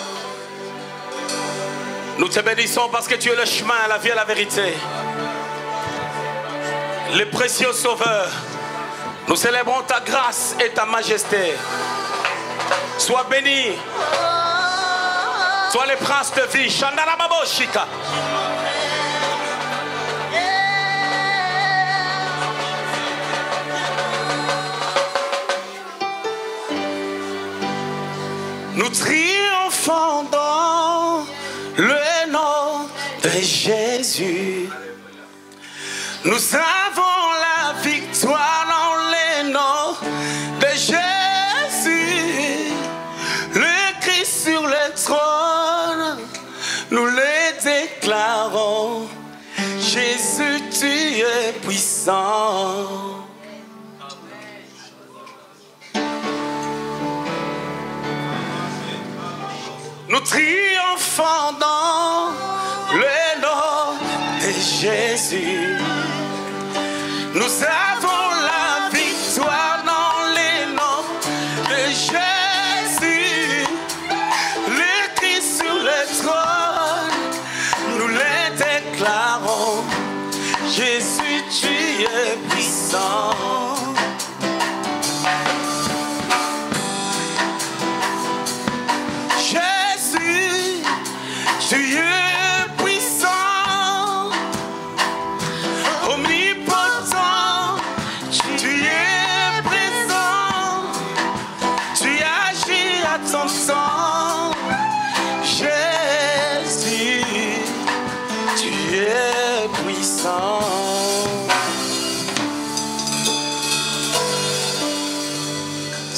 Nous te bénissons parce que tu es le chemin, la vie et la vérité. Le précieux sauveur. Nous célébrons ta grâce et ta majesté. Sois béni. Sois le prince de vie. Shandala Babo Shika. Nous triomphons dans le nom de Jésus. Nous avons la victoire dans le nom de Jésus. Le Christ sur le trône, nous le déclarons. Jésus, tu es puissant. Nous triomphons dans le nom de Jésus. Nous avons la victoire dans le nom de Jésus. Le Christ sur le trône, nous le déclarons. Jésus, tu es puissant. Tu es puissant, omnipotent, tu es présent, tu agis à ton temps. Jésus, tu es puissant.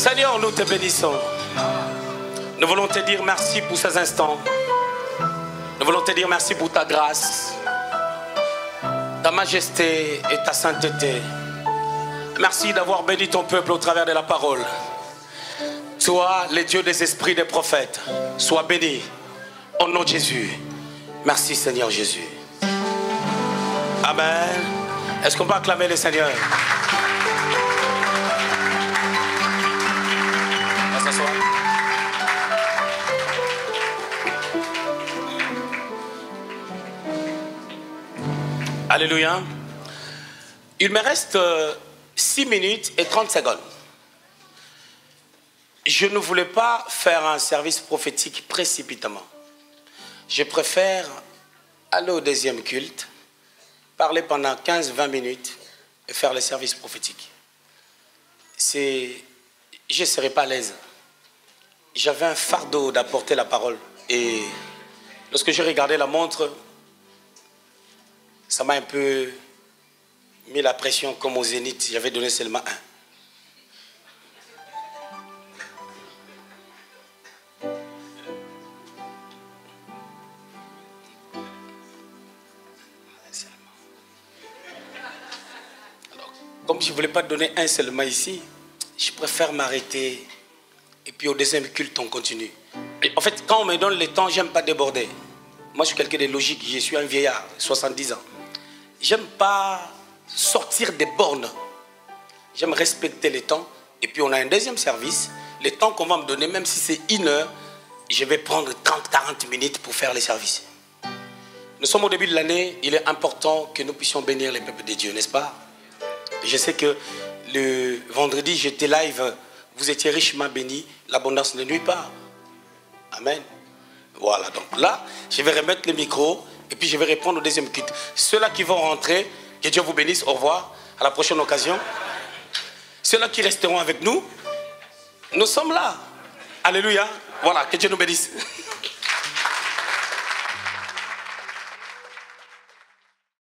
Seigneur, nous te bénissons. Nous voulons te dire merci pour ces instants. Nous voulons te dire merci pour ta grâce, ta majesté et ta sainteté. Merci d'avoir béni ton peuple au travers de la parole. Toi, le Dieu des esprits des prophètes, sois béni au nom de Jésus. Merci Seigneur Jésus. Amen. Est-ce qu'on peut acclamer le Seigneur? On va s'asseoir. Alléluia. Il me reste six minutes et trente secondes. Je ne voulais pas faire un service prophétique précipitamment. Je préfère aller au deuxième culte, parler pendant quinze à vingt minutes et faire le service prophétique. C'est... Je ne serais pas à l'aise. J'avais un fardeau d'apporter la parole. Et lorsque j'ai regardé la montre, ça m'a un peu mis la pression comme au Zénith. J'avais donné seulement un. Comme je ne voulais pas donner un seulement ici, je préfère m'arrêter. Et puis au deuxième culte, on continue. Et en fait, quand on me donne le temps, je n'aime pas déborder. Moi, je suis quelqu'un de logique. Je suis un vieillard, soixante-dix ans. J'aime pas sortir des bornes. J'aime respecter les temps. Et puis on a un deuxième service. Le temps qu'on va me donner, même si c'est une heure, je vais prendre trente à quarante minutes pour faire les services. Nous sommes au début de l'année. Il est important que nous puissions bénir les peuples de Dieu, n'est-ce pas? Je sais que le vendredi, j'étais live, vous étiez richement bénis, l'abondance ne nuit pas. Amen. Voilà, donc là, je vais remettre le micro et puis je vais répondre au deuxième culte. Ceux-là qui vont rentrer, que Dieu vous bénisse, au revoir, à la prochaine occasion. Ceux-là qui resteront avec nous, nous sommes là. Alléluia. Voilà, que Dieu nous bénisse.